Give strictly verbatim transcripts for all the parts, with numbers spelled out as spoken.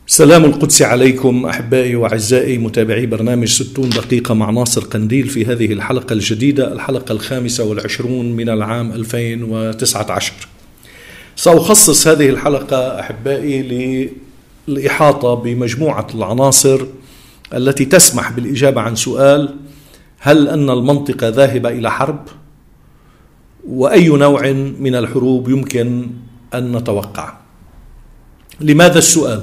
سلام القدس عليكم أحبائي وأعزائي متابعي برنامج ستون دقيقة مع ناصر قنديل في هذه الحلقة الجديدة، الحلقة الخامسة والعشرون من العام ألفين وتسعة عشر. سأخصص هذه الحلقة أحبائي للإحاطة بمجموعة العناصر التي تسمح بالإجابة عن سؤال: هل أن المنطقة ذاهبة إلى حرب؟ وأي نوع من الحروب يمكن أن نتوقع؟ لماذا السؤال؟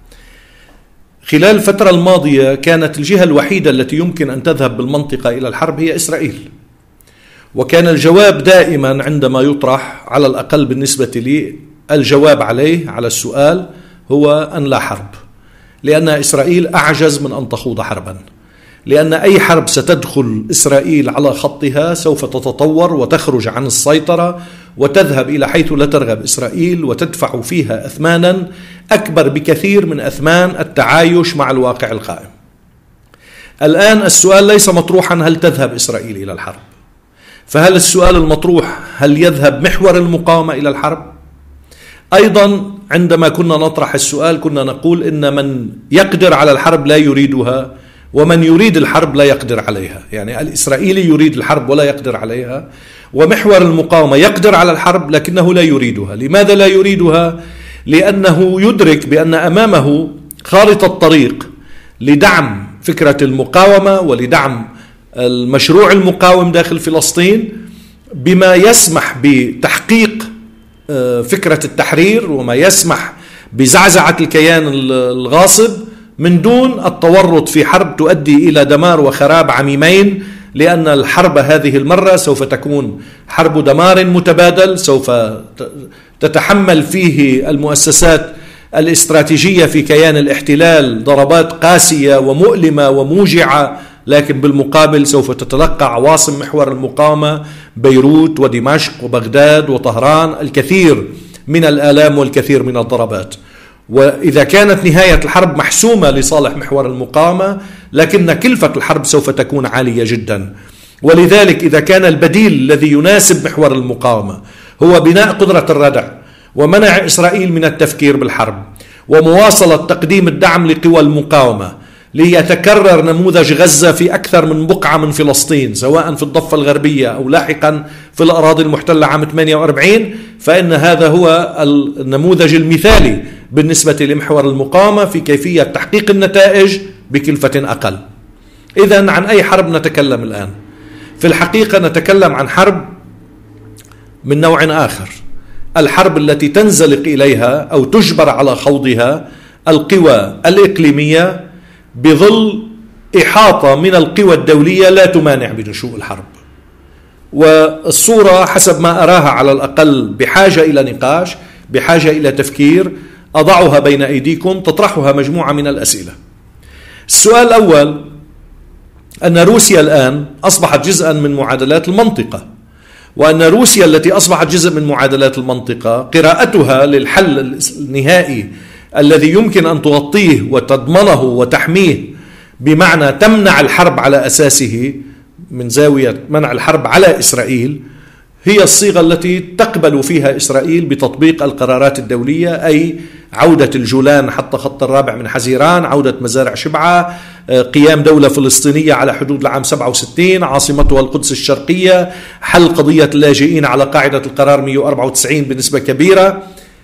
خلال الفترة الماضية كانت الجهة الوحيدة التي يمكن أن تذهب بالمنطقة إلى الحرب هي إسرائيل، وكان الجواب دائما عندما يطرح، على الأقل بالنسبة لي، الجواب عليه على السؤال هو أن لا حرب، لأن إسرائيل أعجز من أن تخوض حربا، لأن أي حرب ستدخل إسرائيل على خطها سوف تتطور وتخرج عن السيطرة وتذهب إلى حيث لا ترغب إسرائيل، وتدفع فيها أثمانا أكبر بكثير من أثمان التعايش مع الواقع القائم. الآن السؤال ليس مطروحا هل تذهب إسرائيل إلى الحرب، فهل السؤال المطروح هل يذهب محور المقاومة إلى الحرب؟ أيضا عندما كنا نطرح السؤال كنا نقول إن من يقدر على الحرب لا يريدها، ومن يريد الحرب لا يقدر عليها. يعني الإسرائيلي يريد الحرب ولا يقدر عليها، ومحور المقاومة يقدر على الحرب لكنه لا يريدها. لماذا لا يريدها؟ لأنه يدرك بأن أمامه خارطة طريق لدعم فكرة المقاومة ولدعم المشروع المقاوم داخل فلسطين، بما يسمح بتحقيق فكرة التحرير وما يسمح بزعزعة الكيان الغاصب من دون التورط في حرب تؤدي إلى دمار وخراب عميمين، لأن الحرب هذه المرة سوف تكون حرب دمار متبادل، سوف تتحمل فيه المؤسسات الاستراتيجية في كيان الاحتلال ضربات قاسية ومؤلمة وموجعة، لكن بالمقابل سوف تتلقى عواصم محور المقاومة بيروت ودمشق وبغداد وطهران الكثير من الآلام والكثير من الضربات. وإذا كانت نهاية الحرب محسومة لصالح محور المقاومة، لكن كلفة الحرب سوف تكون عالية جدا. ولذلك إذا كان البديل الذي يناسب محور المقاومة هو بناء قدرة الردع ومنع إسرائيل من التفكير بالحرب ومواصلة تقديم الدعم لقوى المقاومة ليتكرر نموذج غزة في أكثر من بقعة من فلسطين، سواء في الضفة الغربية أو لاحقا في الأراضي المحتلة عام ثمانية وأربعين، فإن هذا هو النموذج المثالي بالنسبة لمحور المقاومة في كيفية تحقيق النتائج بكلفة أقل. إذن عن أي حرب نتكلم الآن؟ في الحقيقة نتكلم عن حرب من نوع آخر، الحرب التي تنزلق إليها أو تجبر على خوضها القوى الإقليمية بظل إحاطة من القوى الدولية لا تمانع بنشوء الحرب. والصورة حسب ما أراها على الأقل بحاجة إلى نقاش، بحاجة إلى تفكير، أضعها بين أيديكم تطرحها مجموعة من الأسئلة. السؤال الأول أن روسيا الآن أصبحت جزءا من معادلات المنطقة، وأن روسيا التي أصبحت جزء من معادلات المنطقة قراءتها للحل النهائي الذي يمكن أن تغطيه وتضمنه وتحميه، بمعنى تمنع الحرب على أساسه من زاوية منع الحرب على إسرائيل، هي الصيغة التي تقبل فيها إسرائيل بتطبيق القرارات الدولية، أي عودة الجولان حتى خط الرابع من حزيران، عودة مزارع شبعة، قيام دولة فلسطينية على حدود العام سبعة وستين عاصمتها القدس الشرقية، حل قضية اللاجئين على قاعدة القرار مئة وأربعة وتسعين بنسبة كبيرة.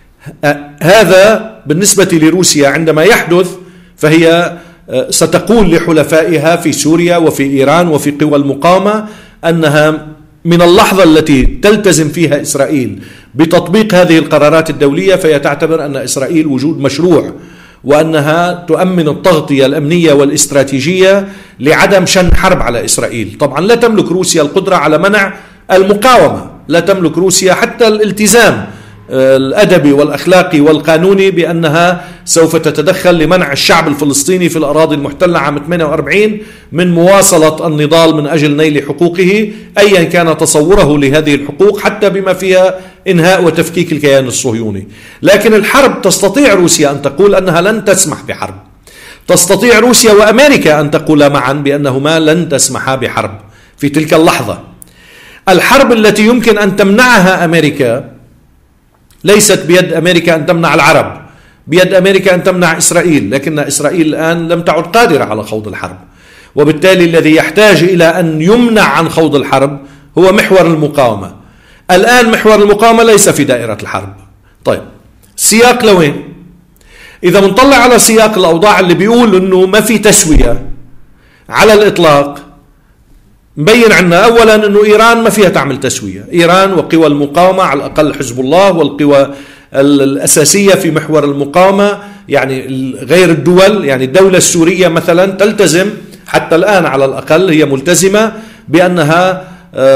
هذا بالنسبة لروسيا عندما يحدث فهي ستقول لحلفائها في سوريا وفي إيران وفي قوى المقاومة أنها من اللحظة التي تلتزم فيها إسرائيل بتطبيق هذه القرارات الدولية فهي تعتبر أن إسرائيل وجود مشروع، وأنها تؤمن التغطية الأمنية والاستراتيجية لعدم شن حرب على إسرائيل. طبعا لا تملك روسيا القدرة على منع المقاومة، لا تملك روسيا حتى الالتزام الأدبي والأخلاقي والقانوني بأنها سوف تتدخل لمنع الشعب الفلسطيني في الأراضي المحتلة عام ثمانية وأربعين من مواصلة النضال من أجل نيل حقوقه أيا كان تصوره لهذه الحقوق، حتى بما فيها إنهاء وتفكيك الكيان الصهيوني. لكن الحرب تستطيع روسيا أن تقول أنها لن تسمح بحرب، تستطيع روسيا وأمريكا أن تقول معا بأنهما لن تسمحا بحرب في تلك اللحظة. الحرب التي يمكن أن تمنعها أمريكا ليست بيد أمريكا أن تمنع العرب، بيد أمريكا أن تمنع إسرائيل، لكن إسرائيل الآن لم تعد قادرة على خوض الحرب، وبالتالي الذي يحتاج إلى أن يمنع عن خوض الحرب هو محور المقاومة. الآن محور المقاومة ليس في دائرة الحرب. طيب سياق لوين؟ إذا بنطلع على سياق الأوضاع اللي بيقول أنه ما في تسوية على الإطلاق، مبين عنا أولا أنه إيران ما فيها تعمل تسوية. إيران وقوى المقاومة على الأقل حزب الله والقوى الأساسية في محور المقاومة، يعني غير الدول، يعني الدولة السورية مثلا تلتزم حتى الآن على الأقل، هي ملتزمة بأنها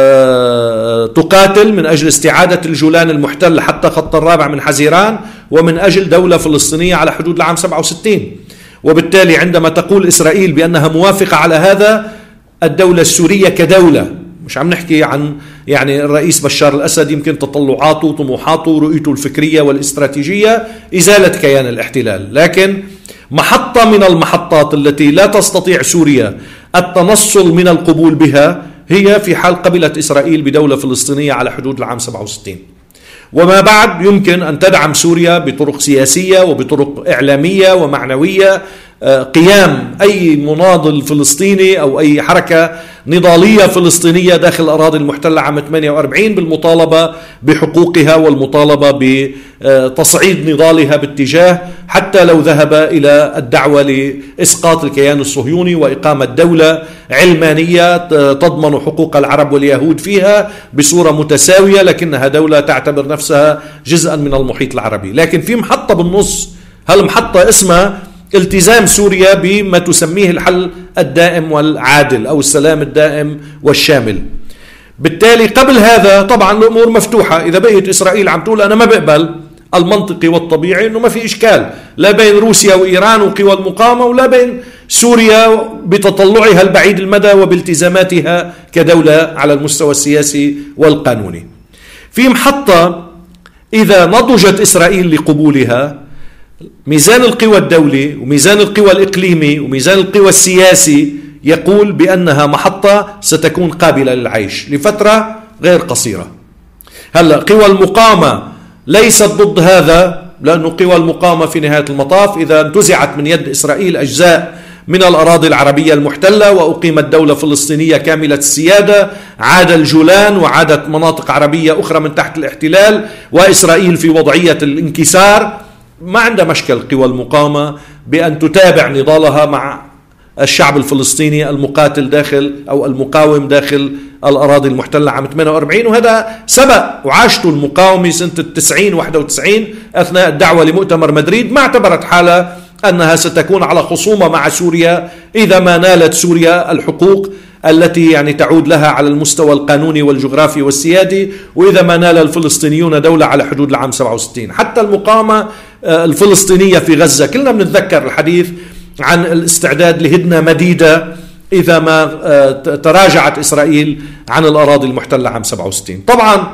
تقاتل من أجل استعادة الجولان المحتل حتى خط الرابع من حزيران، ومن أجل دولة فلسطينية على حدود العام سبعة وستين. وبالتالي عندما تقول إسرائيل بأنها موافقة على هذا، الدولة السورية كدولة، مش عم نحكي عن يعني الرئيس بشار الأسد يمكن تطلعاته وطموحاته ورؤيته الفكرية والاستراتيجية إزالة كيان الاحتلال، لكن محطة من المحطات التي لا تستطيع سوريا التنصل من القبول بها هي في حال قبلت إسرائيل بدولة فلسطينية على حدود العام سبعة وستين. وما بعد يمكن أن تدعم سوريا بطرق سياسية وبطرق إعلامية ومعنوية قيام أي مناضل فلسطيني أو أي حركة نضالية فلسطينية داخل الأراضي المحتلة عام ثمانية وأربعين بالمطالبة بحقوقها والمطالبة بتصعيد نضالها باتجاه حتى لو ذهب إلى الدعوة لإسقاط الكيان الصهيوني وإقامة دولة علمانية تضمن حقوق العرب واليهود فيها بصورة متساوية، لكنها دولة تعتبر نفسها جزءا من المحيط العربي. لكن في محطة بالنص، هالمحطة اسمها التزام سوريا بما تسميه الحل الدائم والعادل أو السلام الدائم والشامل. بالتالي قبل هذا طبعا الأمور مفتوحة. إذا بقيت إسرائيل عم تقول أنا ما بقبل، المنطقي والطبيعي أنه ما في إشكال لا بين روسيا وإيران وقوى المقاومة ولا بين سوريا بتطلعها البعيد المدى وبالتزاماتها كدولة على المستوى السياسي والقانوني. في محطة إذا نضجت إسرائيل لقبولها، ميزان القوى الدولي وميزان القوى الإقليمي وميزان القوى السياسي يقول بأنها محطة ستكون قابلة للعيش لفترة غير قصيرة. هلأ قوى المقاومة ليست ضد هذا، لأنه قوى المقاومة في نهاية المطاف إذا انتزعت من يد إسرائيل أجزاء من الأراضي العربية المحتلة وأقيمت دولة فلسطينية كاملة السيادة، عاد الجولان وعادت مناطق عربية أخرى من تحت الاحتلال وإسرائيل في وضعية الانكسار، ما عندها مشكل قوى المقاومة بأن تتابع نضالها مع الشعب الفلسطيني المقاتل داخل أو المقاوم داخل الأراضي المحتلة عام ثمانية وأربعين. وهذا سبق وعاشته المقاومة سنة التسعين واحد وتسعين أثناء الدعوة لمؤتمر مدريد، ما اعتبرت حالها أنها ستكون على خصومة مع سوريا إذا ما نالت سوريا الحقوق التي يعني تعود لها على المستوى القانوني والجغرافي والسيادي، وإذا ما نال الفلسطينيون دولة على حدود العام سبعة وستين. حتى المقاومة الفلسطينية في غزة كلنا بنتذكر الحديث عن الاستعداد لهدنة مديدة إذا ما تراجعت إسرائيل عن الأراضي المحتلة عام سبعة وستين. طبعا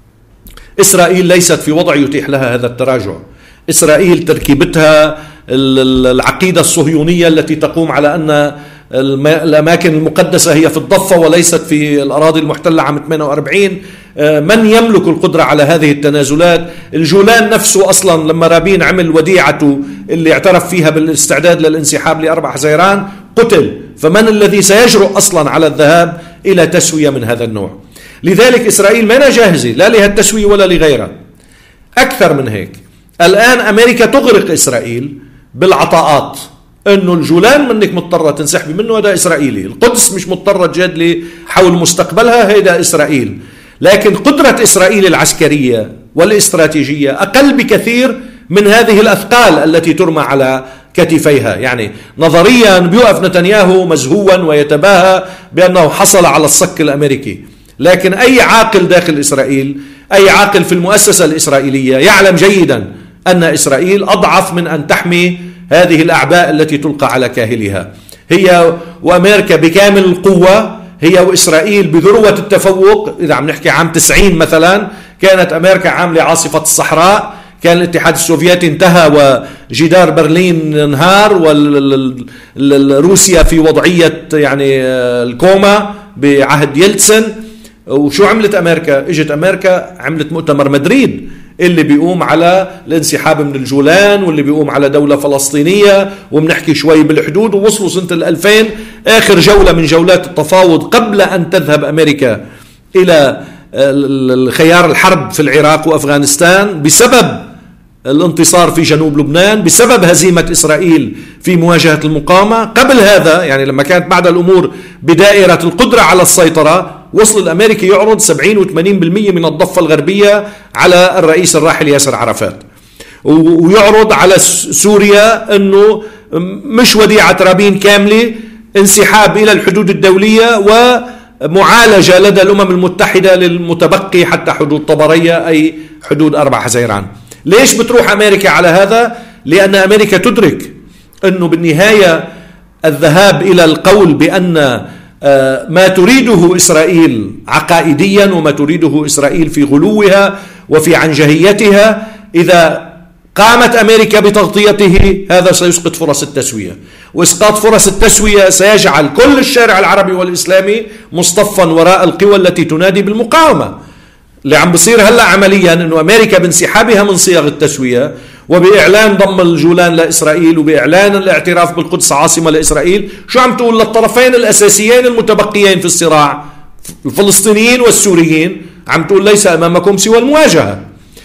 إسرائيل ليست في وضع يتيح لها هذا التراجع. إسرائيل تركيبتها العقيدة الصهيونية التي تقوم على أن الأماكن المقدسة هي في الضفة وليست في الأراضي المحتلة عام ثمانية وأربعين. من يملك القدرة على هذه التنازلات؟ الجولان نفسه أصلا لما رابين عمل وديعته اللي اعترف فيها بالاستعداد للانسحاب لأربع حزيران قتل، فمن الذي سيجرؤ أصلا على الذهاب إلى تسوية من هذا النوع؟ لذلك إسرائيل ما جاهزة لا لها التسوية ولا لغيرها. أكثر من هيك، الآن أمريكا تغرق إسرائيل بالعطاءات، انه الجولان منك مضطرة تنسحبي منه هذا اسرائيلي، القدس مش مضطرة تجادلي حول مستقبلها هذا اسرائيل. لكن قدرة اسرائيل العسكرية والاستراتيجية اقل بكثير من هذه الاثقال التي ترمى على كتفيها. يعني نظريا بيوقف نتنياهو مزهوا ويتباهى بانه حصل على الصك الامريكي، لكن اي عاقل داخل اسرائيل، اي عاقل في المؤسسة الاسرائيلية يعلم جيدا ان اسرائيل اضعف من ان تحمي هذه الأعباء التي تلقى على كاهلها. هي وأمريكا بكامل القوة، هي وإسرائيل بذروة التفوق. إذا عم نحكي عام تسعين مثلا كانت أمريكا عاملة عاصفة الصحراء، كان الاتحاد السوفيتي انتهى وجدار برلين انهار، وروسيا في وضعية يعني الكوما بعهد يلتسن. وشو عملت أمريكا؟ اجت أمريكا عملت مؤتمر مدريد اللي بيقوم على الانسحاب من الجولان واللي بيقوم على دولة فلسطينية، وبنحكي شوي بالحدود، ووصلوا سنة الألفين آخر جولة من جولات التفاوض قبل أن تذهب أمريكا إلى الخيار الحرب في العراق وأفغانستان بسبب الانتصار في جنوب لبنان، بسبب هزيمة إسرائيل في مواجهة المقاومة. قبل هذا يعني لما كانت بعد الأمور بدائرة القدرة على السيطرة، وصل الأمريكي يعرض سبعين وثمانين بالمئة من الضفة الغربية على الرئيس الراحل ياسر عرفات، ويعرض على سوريا أنه مش وديعة رابين كاملة، انسحاب إلى الحدود الدولية ومعالجة لدى الأمم المتحدة للمتبقي حتى حدود طبرية أي حدود أربع حزيران. ليش بتروح أمريكا على هذا؟ لأن أمريكا تدرك أنه بالنهاية الذهاب إلى القول بأن ما تريده إسرائيل عقائديا وما تريده إسرائيل في غلوها وفي عنجهيتها، إذا قامت أمريكا بتغطيته هذا سيسقط فرص التسوية، وإسقاط فرص التسوية سيجعل كل الشارع العربي والإسلامي مصطفا وراء القوى التي تنادي بالمقاومة. اللي عم بصير هلأ عمليا أنه أمريكا بانسحابها من صيغ التسوية وبإعلان ضم الجولان لإسرائيل وبإعلان الاعتراف بالقدس عاصمة لإسرائيل، شو عم تقول للطرفين الأساسيين المتبقيين في الصراع الفلسطينيين والسوريين؟ عم تقول ليس أمامكم سوى المواجهة.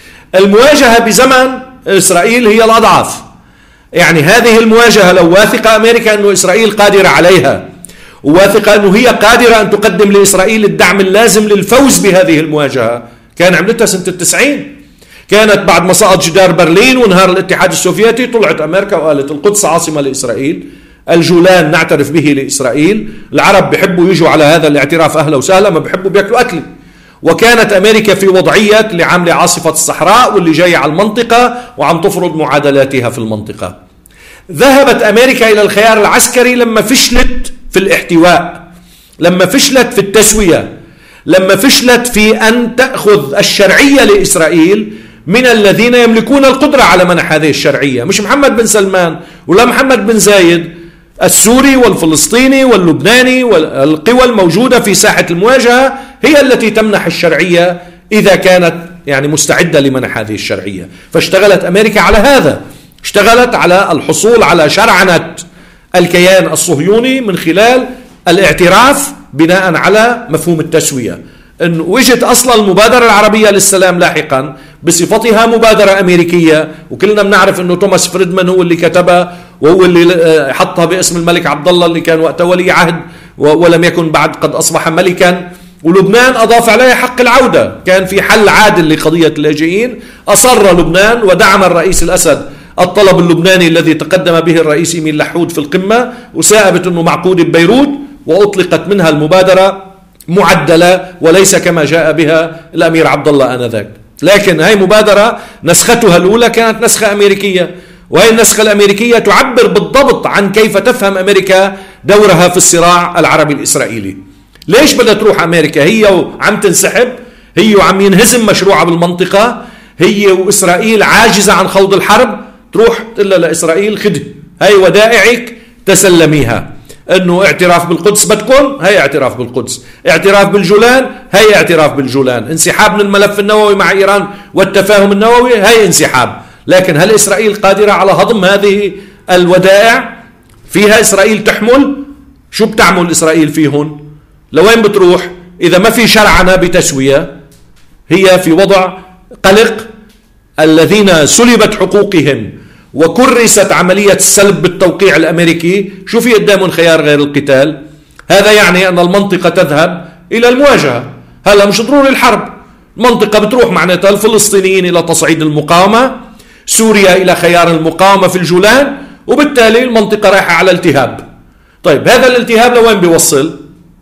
المواجهة بزمن إسرائيل هي الأضعف، يعني هذه المواجهة لو واثقة أمريكا أنه إسرائيل قادرة عليها، وواثقة أنه هي قادرة أن تقدم لإسرائيل الدعم اللازم للفوز بهذه المواجهة، كان عملتها سنة التسعين. كانت بعد ما سقط جدار برلين وانهار الاتحاد السوفيتي، طلعت أمريكا وقالت القدس عاصمة لإسرائيل، الجولان نعترف به لإسرائيل، العرب بيحبوا يجوا على هذا الاعتراف أهلا وسهلا، ما بيحبوا بياكلوا أكل. وكانت أمريكا في وضعية اللي عاملة عاصفة الصحراء واللي جاية على المنطقة وعم تفرض معادلاتها في المنطقة. ذهبت أمريكا إلى الخيار العسكري لما فشلت في الاحتواء، لما فشلت في التسوية، لما فشلت في أن تأخذ الشرعية لإسرائيل من الذين يملكون القدرة على منح هذه الشرعية، مش محمد بن سلمان ولا محمد بن زايد، السوري والفلسطيني واللبناني والقوى الموجودة في ساحة المواجهة هي التي تمنح الشرعية إذا كانت يعني مستعدة لمنح هذه الشرعية. فاشتغلت أمريكا على هذا، اشتغلت على الحصول على شرعنة الكيان الصهيوني من خلال الاعتراف بناء على مفهوم التسوية. إن وجدت أصلا المبادرة العربية للسلام لاحقا بصفتها مبادرة أمريكية، وكلنا بنعرف إنه توماس فريدمان هو اللي كتبها وهو اللي حطها باسم الملك عبد الله اللي كان وقتها ولي عهد ولم يكن بعد قد أصبح ملكا، ولبنان أضاف عليها حق العودة، كان في حل عادل لقضية اللاجئين. أصر لبنان ودعم الرئيس الأسد الطلب اللبناني الذي تقدم به الرئيس إيميل لحود في القمة، وساءبت أنه معقود ببيروت وأطلقت منها المبادرة معدلة وليس كما جاء بها الأمير عبد الله آنذاك. لكن هاي مبادرة نسختها الأولى كانت نسخة أمريكية، وهي النسخة الأمريكية تعبر بالضبط عن كيف تفهم أمريكا دورها في الصراع العربي الإسرائيلي. ليش بدها تروح أمريكا؟ هي وعم تنسحب، هي وعم ينهزم مشروعها بالمنطقة، هي وإسرائيل عاجزة عن خوض الحرب، تروح إلا لإسرائيل خده هاي ودائعك تسلميها، انه اعتراف بالقدس بدكم، هي اعتراف بالقدس، اعتراف بالجولان، هي اعتراف بالجولان، انسحاب من الملف النووي مع ايران والتفاهم النووي، هي انسحاب. لكن هل اسرائيل قادرة على هضم هذه الودائع؟ فيها اسرائيل تحمل؟ شو بتعمل اسرائيل فيهن؟ لوين بتروح؟ اذا ما في شرعنة بتسوية هي في وضع قلق. الذين سلبت حقوقهم وكرست عملية السلب بالتوقيع الأمريكي، شو في قدامهم خيار غير القتال؟ هذا يعني أن المنطقة تذهب إلى المواجهة. هلا مش ضروري الحرب، المنطقة بتروح معناتها الفلسطينيين إلى تصعيد المقاومة، سوريا إلى خيار المقاومة في الجولان، وبالتالي المنطقة رايحة على التهاب. طيب هذا الالتهاب لوين بيوصل؟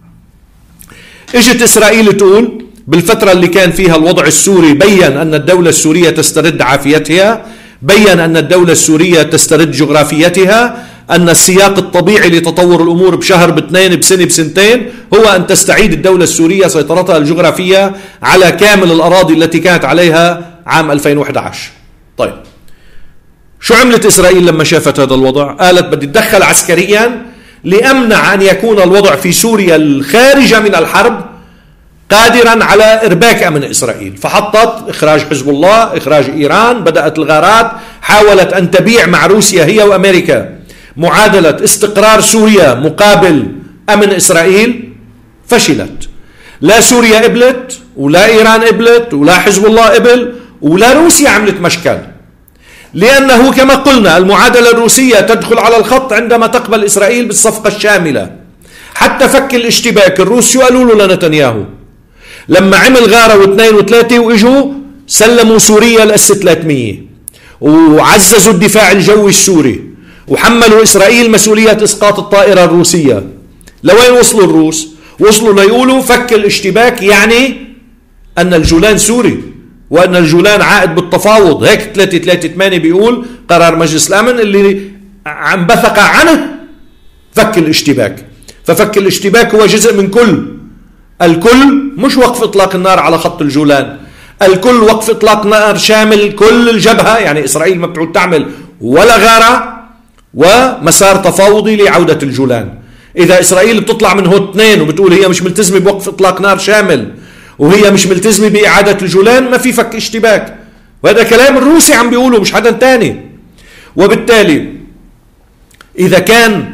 اجت إسرائيل تقول بالفترة اللي كان فيها الوضع السوري بيّن أن الدولة السورية تسترد عافيتها، بيّن أن الدولة السورية تسترد جغرافيتها، أن السياق الطبيعي لتطور الأمور بشهر باثنين بسنة بسنتين هو أن تستعيد الدولة السورية سيطرتها الجغرافية على كامل الأراضي التي كانت عليها عام ألفين وإحدى عشر. طيب شو عملت إسرائيل لما شافت هذا الوضع؟ قالت بدي أتدخل عسكريا لأمنع أن يكون الوضع في سوريا الخارجة من الحرب قادرا على إرباك أمن إسرائيل، فحطت إخراج حزب الله، إخراج إيران، بدأت الغارات، حاولت أن تبيع مع روسيا هي وأمريكا معادلة استقرار سوريا مقابل أمن إسرائيل، فشلت. لا سوريا قبلت، ولا إيران قبلت، ولا حزب الله قبل، ولا روسيا عملت مشكل، لأنه كما قلنا المعادلة الروسية تدخل على الخط عندما تقبل إسرائيل بالصفقة الشاملة. حتى فك الاشتباك الروس شو قالوا له لنتنياهو لما عمل غارة واثنين وثلاثة وإجوا سلموا سوريا الأس ثلاثمية وعززوا الدفاع الجوي السوري وحملوا إسرائيل مسؤولية إسقاط الطائرة الروسية. لوين وصلوا الروس؟ وصلوا ليقولوا فك الاشتباك يعني أن الجولان سوري وأن الجولان عائد بالتفاوض. هيك ثلاثمية وثلاثة وثمانين بيقول قرار مجلس الأمن اللي عم بثق عنه فك الاشتباك. ففك الاشتباك هو جزء من كل الكل، مش وقف إطلاق النار على خط الجولان، الكل وقف إطلاق نار شامل كل الجبهة، يعني إسرائيل ما بتعود تعمل ولا غارة، ومسار تفاوضي لعودة الجولان. إذا إسرائيل بتطلع من هو اثنين وبتقول هي مش ملتزمة بوقف إطلاق نار شامل وهي مش ملتزمة بإعادة الجولان، ما في فك اشتباك. وهذا كلام الروسي عم بيقوله مش حدا تاني. وبالتالي إذا كان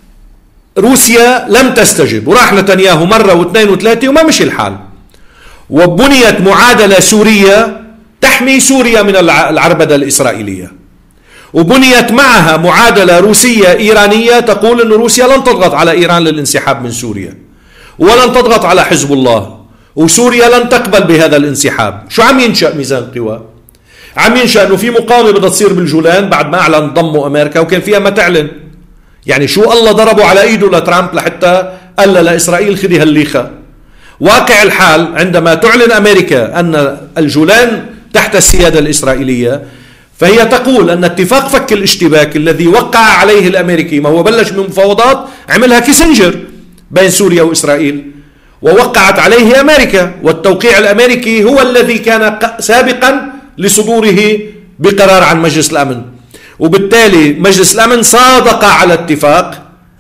روسيا لم تستجب وراح نتنياهو مرة واثنين وثلاثة وما مشي الحال، وبنيت معادلة سورية تحمي سوريا من العربدة الإسرائيلية، وبنيت معها معادلة روسية إيرانية تقول أن روسيا لن تضغط على إيران للانسحاب من سوريا ولن تضغط على حزب الله، وسوريا لن تقبل بهذا الانسحاب. شو عم ينشأ ميزان القوى؟ عم ينشأ أنه في مقاومة بدها تصير بالجولان بعد ما أعلن ضموا أمريكا وكان فيها ما تعلن. يعني شو الله ضربوا على ايده لترامب لحتى قال لإسرائيل خذي هالليخة. واقع الحال عندما تعلن أمريكا أن الجولان تحت السيادة الإسرائيلية، فهي تقول أن اتفاق فك الاشتباك الذي وقع عليه الأمريكي، ما هو بلش من مفاوضات عملها كيسنجر بين سوريا وإسرائيل ووقعت عليه أمريكا، والتوقيع الأمريكي هو الذي كان سابقا لصدوره بقرار عن مجلس الأمن. وبالتالي مجلس الأمن صادق على اتفاق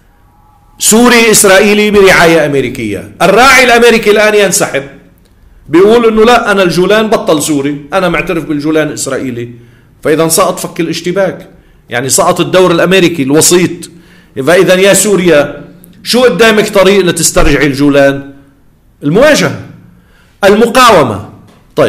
سوري إسرائيلي برعاية أمريكية. الراعي الأمريكي الآن ينسحب، بيقول أنه لا، أنا الجولان بطل سوري، أنا معترف بالجولان إسرائيلي. فإذا سقط فك الاشتباك، يعني سقط الدور الأمريكي الوسيط. فإذا يا سوريا شو قدامك طريق لتسترجعي الجولان؟ المواجهة، المقاومة. طيب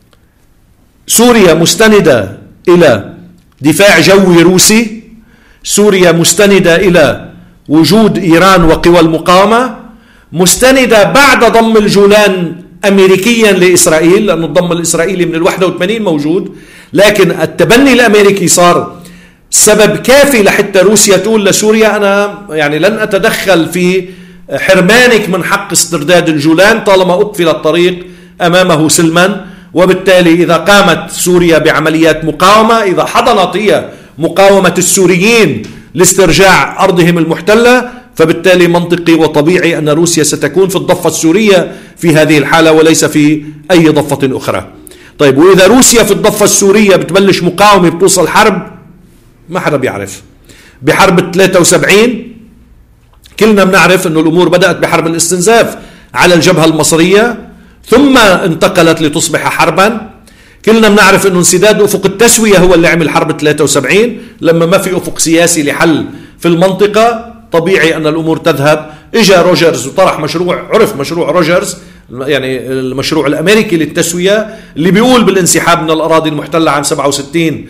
سوريا مستندة إلى دفاع جوي روسي، سوريا مستندة إلى وجود إيران وقوى المقاومة، مستندة بعد ضم الجولان أمريكيا لإسرائيل، لأن الضم الإسرائيلي من الواحدة وثمانين موجود، لكن التبني الأمريكي صار سبب كافي لحتى روسيا تقول لسوريا أنا يعني لن أتدخل في حرمانك من حق استرداد الجولان طالما أقفل الطريق أمامه سلما. وبالتالي إذا قامت سوريا بعمليات مقاومة، إذا حضنت هي مقاومة السوريين لاسترجاع أرضهم المحتلة، فبالتالي منطقي وطبيعي أن روسيا ستكون في الضفة السورية في هذه الحالة وليس في أي ضفة أخرى. طيب وإذا روسيا في الضفة السورية بتبلش مقاومة بتوصل حرب، ما حدا بيعرف. بحرب ثلاثة وسبعين كلنا بنعرف أن الأمور بدأت بحرب الاستنزاف على الجبهة المصرية ثم انتقلت لتصبح حربا. كلنا بنعرف أنه انسداد أفق التسوية هو اللي عمل حرب ثلاثة وسبعين، لما ما في أفق سياسي لحل في المنطقة طبيعي أن الأمور تذهب. إجا روجرز وطرح مشروع، عرف مشروع روجرز يعني المشروع الأمريكي للتسوية اللي بيقول بالانسحاب من الأراضي المحتلة عام سبعة وستين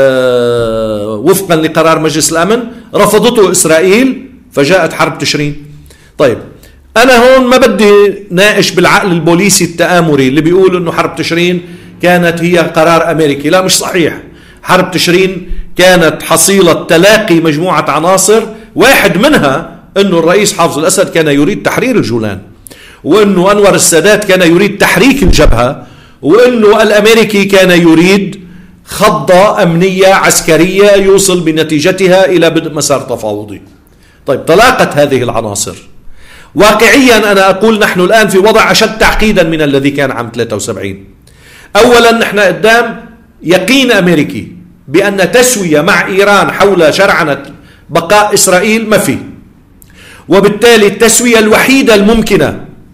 آه وفقا لقرار مجلس الأمن، رفضته إسرائيل فجاءت حرب تشرين. طيب أنا هون ما بدي ناقش بالعقل البوليسي التآمري اللي بيقول أنه حرب تشرين كانت هي قرار أمريكي. لا، مش صحيح. حرب تشرين كانت حصيلة تلاقي مجموعة عناصر، واحد منها أنه الرئيس حافظ الأسد كان يريد تحرير الجولان، وأنه أنور السادات كان يريد تحريك الجبهة، وأنه الأمريكي كان يريد خضة أمنية عسكرية يوصل بنتيجتها إلى بدء مسار تفاوضي. طيب تلاقت هذه العناصر. واقعيا أنا أقول نحن الآن في وضع أشد تعقيدا من الذي كان عام ثلاثة وسبعين. أولا نحن قدام يقين أمريكي بأن تسوية مع إيران حول شرعنة بقاء إسرائيل ما في، وبالتالي التسوية الوحيدة الممكنة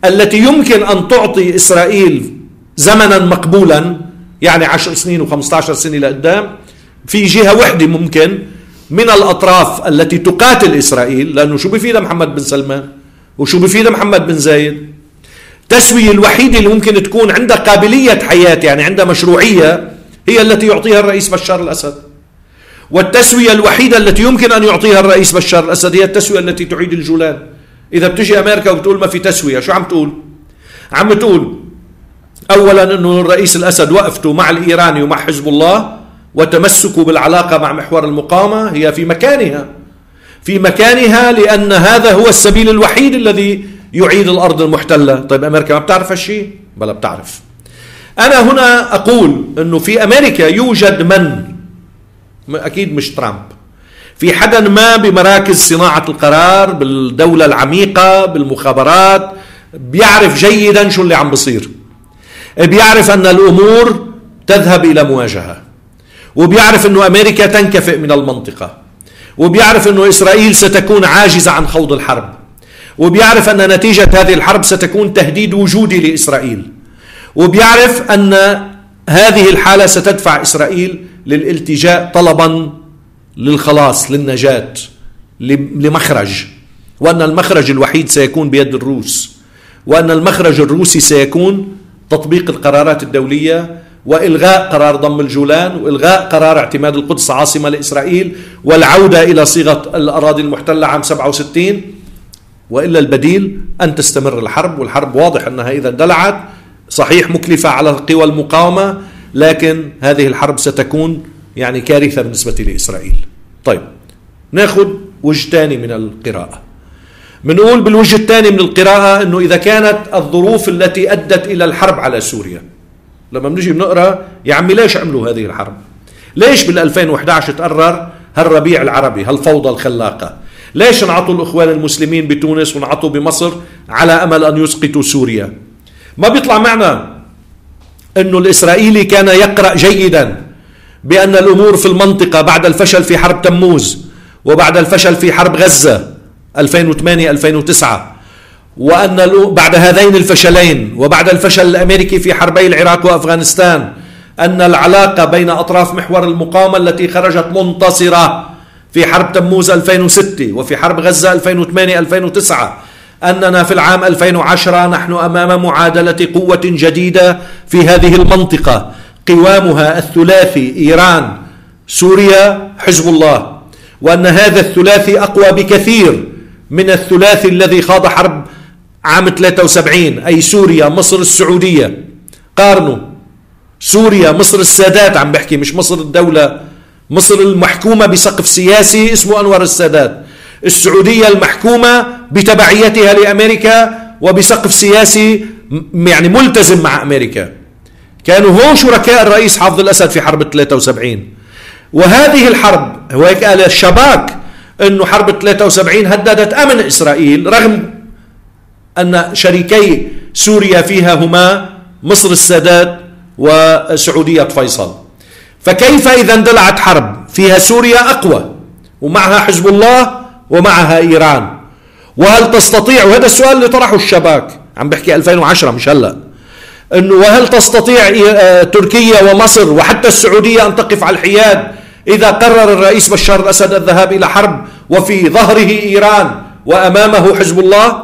التي يمكن أن تعطي إسرائيل زمنا مقبولا، يعني عشر سنين وخمسة عشر سنة لقدام، في جهة وحدة ممكن من الأطراف التي تقاتل إسرائيل، لأنه شو بفيد محمد بن سلمان وشو بفيد محمد بن زايد. التسوية الوحيدة اللي ممكن تكون عندها قابلية حياة، يعني عندها مشروعية، هي التي يعطيها الرئيس بشار الأسد. والتسوية الوحيدة التي يمكن أن يعطيها الرئيس بشار الأسد هي التسوية التي تعيد الجولان. إذا بتجي أمريكا وبتقول ما في تسوية، شو عم تقول؟ عم تقول أولا أنه الرئيس الأسد وقفته مع الإيراني ومع حزب الله وتمسكوا بالعلاقة مع محور المقاومة هي في مكانها في مكانها لأن هذا هو السبيل الوحيد الذي يعيد الأرض المحتلة. طيب أمريكا ما بتعرف هالشيء؟ بلا بتعرف. أنا هنا أقول أنه في أمريكا يوجد من، أكيد مش ترامب، في حدا ما بمراكز صناعة القرار بالدولة العميقة بالمخابرات بيعرف جيدا شو اللي عم بصير، بيعرف أن الأمور تذهب إلى مواجهة، وبيعرف أنه أمريكا تنكفئ من المنطقة، وبيعرف أنه إسرائيل ستكون عاجزة عن خوض الحرب، وبيعرف أن نتيجة هذه الحرب ستكون تهديد وجودي لإسرائيل، وبيعرف أن هذه الحالة ستدفع إسرائيل للالتجاء طلبا للخلاص للنجاة لمخرج، وأن المخرج الوحيد سيكون بيد الروس، وأن المخرج الروسي سيكون تطبيق القرارات الدولية وإلغاء قرار ضم الجولان وإلغاء قرار اعتماد القدس عاصمة لإسرائيل والعودة إلى صيغة الأراضي المحتلة عام سبعة وستين. وإلا البديل أن تستمر الحرب، والحرب واضح أنها إذا اندلعت صحيح مكلفة على قوى المقاومة، لكن هذه الحرب ستكون يعني كارثة بالنسبة لإسرائيل. طيب ناخذ وجه ثاني من القراءة. بنقول بالوجه الثاني من القراءة أنه إذا كانت الظروف التي أدت إلى الحرب على سوريا، لما بنجي بنقرأ يا عمي ليش عملوا هذه الحرب؟ ليش بالألفين وإحدى عشر تقرر هالربيع العربي هالفوضى الخلاقة؟ ليش انعطوا الإخوان المسلمين بتونس وانعطوا بمصر على أمل أن يسقطوا سوريا؟ ما بيطلع معنا أنه الإسرائيلي كان يقرأ جيدا بأن الأمور في المنطقة بعد الفشل في حرب تموز وبعد الفشل في حرب غزة ألفين وثمانية ألفين وتسعة، وأن بعد هذين الفشلين وبعد الفشل الأمريكي في حربي العراق وأفغانستان أن العلاقة بين أطراف محور المقاومة التي خرجت منتصرة في حرب تموز ألفين وستة وفي حرب غزة ألفين وثمانية ألفين وتسعة، أننا في العام ألفين وعشرة نحن أمام معادلة قوة جديدة في هذه المنطقة قوامها الثلاثي إيران سوريا حزب الله، وأن هذا الثلاثي أقوى بكثير من الثلاثي الذي خاض حرب عام ثلاثة وسبعين، أي سوريا مصر السعودية. قارنوا سوريا مصر السادات، عم بحكي مش مصر الدولة، مصر المحكومة بسقف سياسي اسمه أنور السادات، السعودية المحكومة بتبعيتها لأمريكا وبسقف سياسي يعني ملتزم مع أمريكا. كانوا هو شركاء الرئيس حافظ الأسد في حرب ثلاثة وسبعين. وهذه الحرب وهيك قال الشباك أنه حرب ثلاثة وسبعين هددت أمن إسرائيل، رغم أن شريكي سوريا فيها هما مصر السادات وسعودية فيصل. فكيف إذا اندلعت حرب فيها سوريا أقوى ومعها حزب الله ومعها إيران؟ وهل تستطيع، وهذا السؤال اللي طرحه الشباك، عم بحكي ألفين وعشرة مش هلأ، أنه وهل تستطيع تركيا ومصر وحتى السعودية أن تقف على الحياد إذا قرر الرئيس بشار الأسد الذهاب إلى حرب وفي ظهره إيران وأمامه حزب الله؟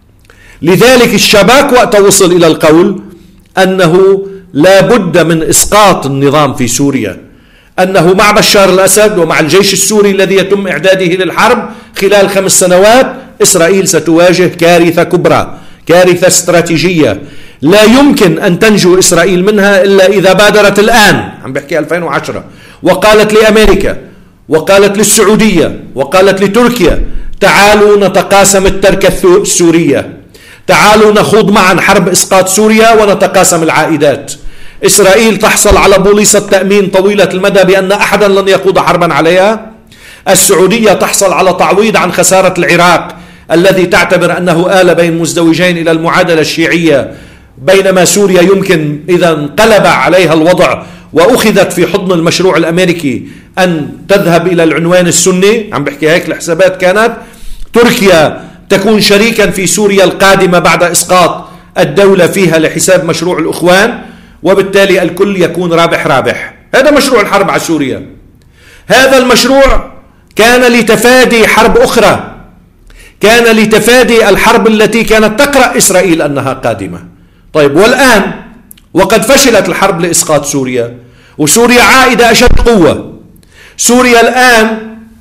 لذلك الشباك وقت وصل إلى القول أنه لا بد من إسقاط النظام في سوريا، أنه مع بشار الأسد ومع الجيش السوري الذي يتم إعداده للحرب خلال خمس سنوات إسرائيل ستواجه كارثة كبرى، كارثة استراتيجية لا يمكن أن تنجو إسرائيل منها إلا إذا بادرت الآن. عم بحكي ألفين وعشرة، وقالت لأمريكا وقالت للسعودية وقالت لتركيا تعالوا نتقاسم التركة السورية، تعالوا نخوض معا حرب إسقاط سوريا ونتقاسم العائدات. إسرائيل تحصل على بوليصة تأمين طويلة المدى بأن أحدا لن يخوض حربا عليها. السعودية تحصل على تعويض عن خسارة العراق الذي تعتبر أنه آل بين مزدوجين إلى المعادلة الشيعية، بينما سوريا يمكن إذا انقلب عليها الوضع وأخذت في حضن المشروع الأمريكي أن تذهب إلى العنوان السني. عم بحكي هيك الحسابات كانت. تركيا تكون شريكا في سوريا القادمة بعد إسقاط الدولة فيها لحساب مشروع الإخوان، وبالتالي الكل يكون رابح رابح. هذا مشروع الحرب على سوريا. هذا المشروع كان لتفادي حرب أخرى، كان لتفادي الحرب التي كانت تقرأ إسرائيل أنها قادمة. طيب، والآن وقد فشلت الحرب لإسقاط سوريا، وسوريا عائدة أشد قوة. سوريا الآن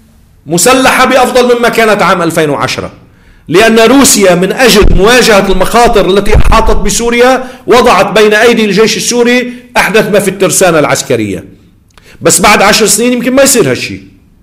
مسلحة بأفضل مما كانت عام ألفين وعشرة، لأن روسيا من أجل مواجهة المخاطر التي أحاطت بسوريا وضعت بين أيدي الجيش السوري أحدث ما في الترسانة العسكرية. بس بعد عشر سنين يمكن ما يصير هالشيء.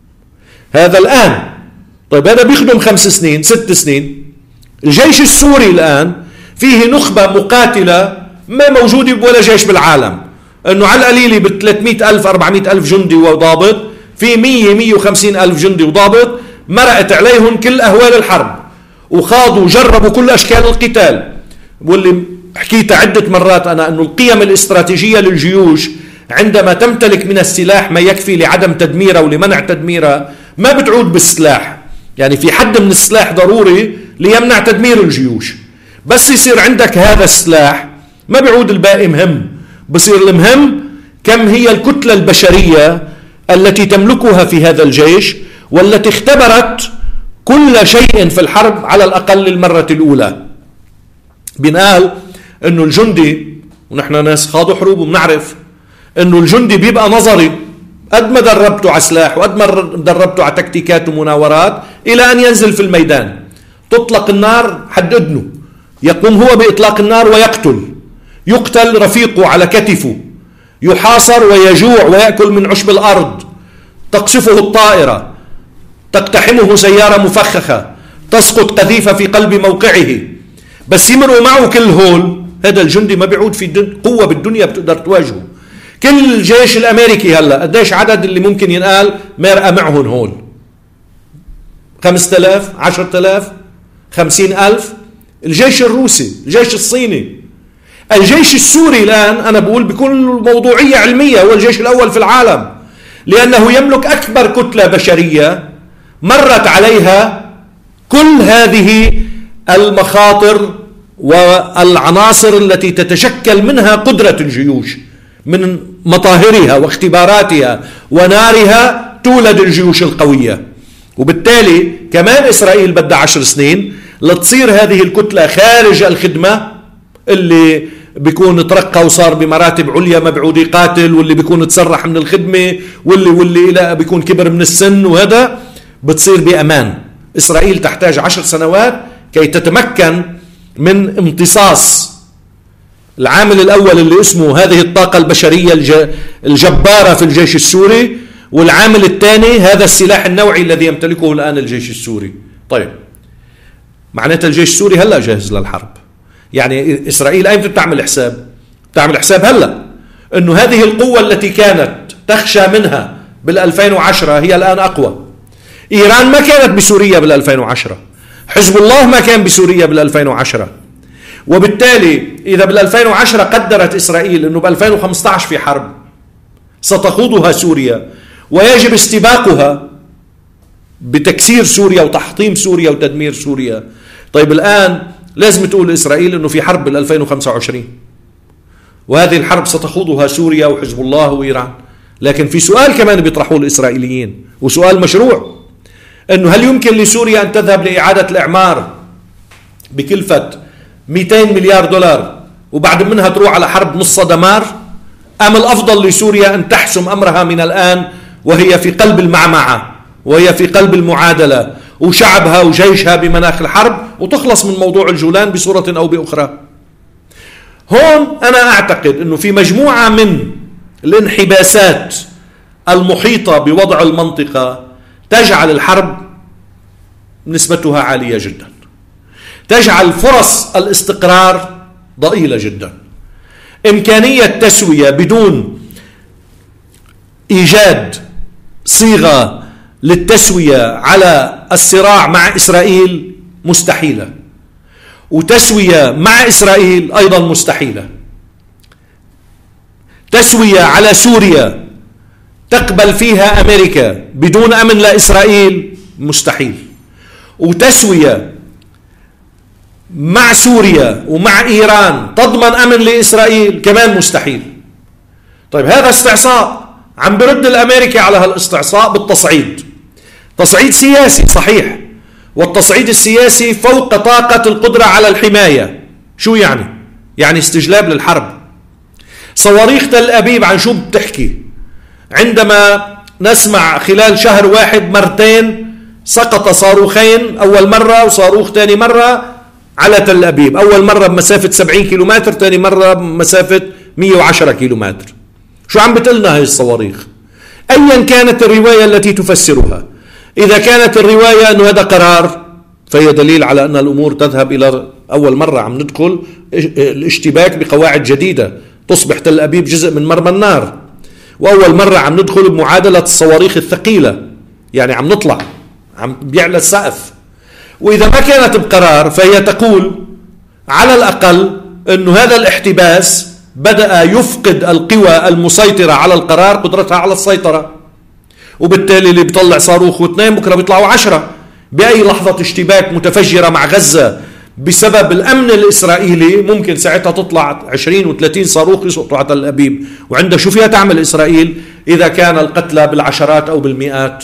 هذا الآن. طيب، هذا بيخدم خمس سنين ست سنين. الجيش السوري الآن فيه نخبة مقاتلة ما موجودة ولا جيش بالعالم، أنه على القليل ب ثلاثمئة ألف أربعمئة ألف جندي وضابط، في مئة مئة وخمسين ألف جندي وضابط، مرقت عليهم كل أهوال الحرب وخاضوا جربوا كل أشكال القتال. واللي حكيتها عدة مرات أنا أنه القيم الاستراتيجية للجيوش عندما تمتلك من السلاح ما يكفي لعدم تدميرها ولمنع تدميرها ما بتعود بالسلاح. يعني في حد من السلاح ضروري ليمنع تدمير الجيوش، بس يصير عندك هذا السلاح ما بيعود الباقي مهم. بصير المهم كم هي الكتلة البشرية التي تملكها في هذا الجيش، والتي اختبرت كل شيء في الحرب على الأقل للمرة الأولى. بنقال أنه الجندي، ونحن ناس خاضوا حروب وبنعرف أنه الجندي بيبقى نظري قد ما دربته على سلاح وقد ما دربته على تكتيكات ومناورات، إلى أن ينزل في الميدان تطلق النار حد أذنه، يقوم هو بإطلاق النار ويقتل، يقتل رفيقه على كتفه، يحاصر ويجوع ويأكل من عشب الأرض، تقصفه الطائرة، تقتحمه سيارة مفخخة، تسقط قذيفة في قلب موقعه. بس يمروا معه كل هول، هذا الجندي ما بيعود في قوة بالدنيا بتقدر تواجهه. كل الجيش الأمريكي هلأ قديش عدد اللي ممكن ينقال مرقى معهم هول؟ خمسة آلاف، عشرة آلاف، خمسين ألف. الجيش الروسي، الجيش الصيني، الجيش السوري الآن أنا بقول بكل موضوعية علمية هو الجيش الأول في العالم، لأنه يملك أكبر كتلة بشرية مرت عليها كل هذه المخاطر والعناصر التي تتشكل منها قدرة الجيوش، من مطاهرها واختباراتها ونارها تولد الجيوش القوية. وبالتالي كمان إسرائيل بدها عشر سنين لتصير هذه الكتلة خارج الخدمة، اللي بيكون ترقى وصار بمراتب عليا ما بيعود يقاتل، واللي بيكون تسرح من الخدمة، واللي واللي لا بيكون كبر من السن، وهذا بتصير بأمان. إسرائيل تحتاج عشر سنوات كي تتمكن من امتصاص العامل الأول اللي اسمه هذه الطاقة البشرية الجبارة في الجيش السوري، والعامل الثاني هذا السلاح النوعي الذي يمتلكه الآن الجيش السوري. طيب، معناتها الجيش السوري هلأ جاهز للحرب. يعني إسرائيل أيمتى بتعمل حساب؟ بتعمل حساب هلأ أنه هذه القوة التي كانت تخشى منها بالألفين وعشرة هي الآن أقوى. إيران ما كانت بسوريا بالألفين وعشرة، حزب الله ما كان بسوريا بالألفين وعشرة. وبالتالي إذا بالألفين وعشرة قدرت إسرائيل أنه بألفين وخمسة عشر في حرب ستخوضها سوريا ويجب استباقها بتكسير سوريا وتحطيم سوريا وتدمير سوريا، طيب الآن لازم تقول إسرائيل أنه في حرب بالألفين وخمسة وعشرين، وهذه الحرب ستخوضها سوريا وحزب الله وإيران. لكن في سؤال كمان بيطرحوه الإسرائيليين، وسؤال مشروع، أنه هل يمكن لسوريا أن تذهب لإعادة الإعمار بكلفة مئتين مليار دولار وبعد منها تروح على حرب نص دمار، أم الأفضل لسوريا أن تحسم أمرها من الآن وهي في قلب المعمعة وهي في قلب المعادلة وشعبها وجيشها بمناخ الحرب وتخلص من موضوع الجولان بصورة أو بأخرى؟ هون أنا أعتقد أنه في مجموعة من الانحباسات المحيطة بوضع المنطقة تجعل الحرب نسبتها عالية جدا، تجعل فرص الاستقرار ضئيلة جدا. إمكانية تسوية بدون إيجاد صيغة للتسوية على الصراع مع إسرائيل مستحيلة، وتسوية مع إسرائيل أيضا مستحيلة. تسوية على سوريا تقبل فيها أمريكا بدون أمن لإسرائيل مستحيل، وتسوية مع سوريا ومع إيران تضمن أمن لإسرائيل؟ كمان مستحيل. طيب هذا استعصاء، عم برد الأمريكي على هالاستعصاء بالتصعيد. تصعيد سياسي صحيح، والتصعيد السياسي فوق طاقة القدرة على الحماية. شو يعني؟ يعني استجلاب للحرب. صواريخ تل أبيب عن شو بتحكي؟ عندما نسمع خلال شهر واحد مرتين سقط صاروخين، أول مرة وصاروخ تاني مرة على تل أبيب، أول مرة بمسافة سبعين كيلومتر، تاني مرة بمسافة مية وعشرة كيلومتر. شو عم بتقلنا هاي الصواريخ؟ أيا كانت الرواية التي تفسرها، إذا كانت الرواية أنه هذا قرار فهي دليل على أن الأمور تذهب إلى أول مرة عم ندخل الاشتباك بقواعد جديدة، تصبح تل أبيب جزء من مرمى النار، وأول مرة عم ندخل بمعادلة الصواريخ الثقيلة، يعني عم نطلع عم بيعلى السقف. وإذا ما كانت بقرار فهي تقول على الأقل أنه هذا الاحتباس بدأ يفقد القوى المسيطرة على القرار قدرتها على السيطرة، وبالتالي اللي بيطلع صاروخ واثنين بكرة بيطلعوا عشرة. بأي لحظة اشتباك متفجرة مع غزة بسبب الأمن الإسرائيلي ممكن ساعتها تطلع عشرين وثلاثين صاروخ يسقطوا على تل أبيب، وعندها شو فيها تعمل إسرائيل إذا كان القتلى بالعشرات أو بالمئات.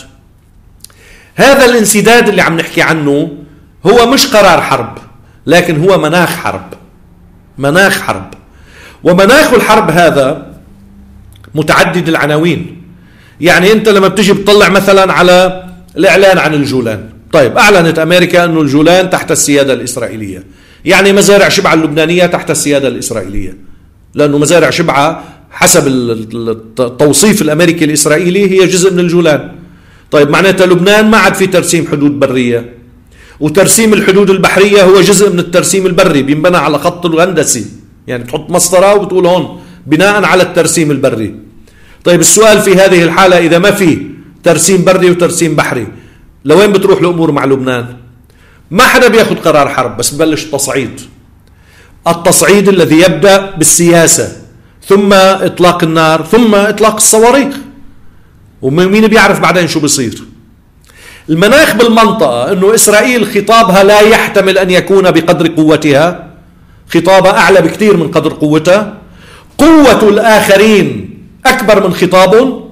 هذا الانسداد اللي عم نحكي عنه هو مش قرار حرب، لكن هو مناخ حرب. مناخ حرب، ومناخ الحرب هذا متعدد العناوين. يعني أنت لما بتجي بتطلع مثلا على الإعلان عن الجولان، طيب أعلنت أمريكا أنه الجولان تحت السيادة الإسرائيلية، يعني مزارع شبعة اللبنانية تحت السيادة الإسرائيلية، لأنه مزارع شبعة حسب التوصيف الأمريكي الإسرائيلي هي جزء من الجولان. طيب معناتها لبنان ما عاد في ترسيم حدود برية، وترسيم الحدود البحرية هو جزء من الترسيم البري، بينبنى على خط الهندسي، يعني تحط مسطرة وبتقول هون بناء على الترسيم البري. طيب السؤال في هذه الحالة إذا ما في ترسيم بري وترسيم بحري، لوين بتروح الأمور مع لبنان؟ ما حدا بياخد قرار حرب، بس ببلش تصعيد. التصعيد الذي يبدأ بالسياسة، ثم إطلاق النار، ثم إطلاق الصواريخ، ومين بيعرف بعدين شو بيصير. المناخ بالمنطقة أنه إسرائيل خطابها لا يحتمل أن يكون بقدر قوتها، خطابها أعلى بكثير من قدر قوتها، قوة الآخرين أكبر من خطابهم،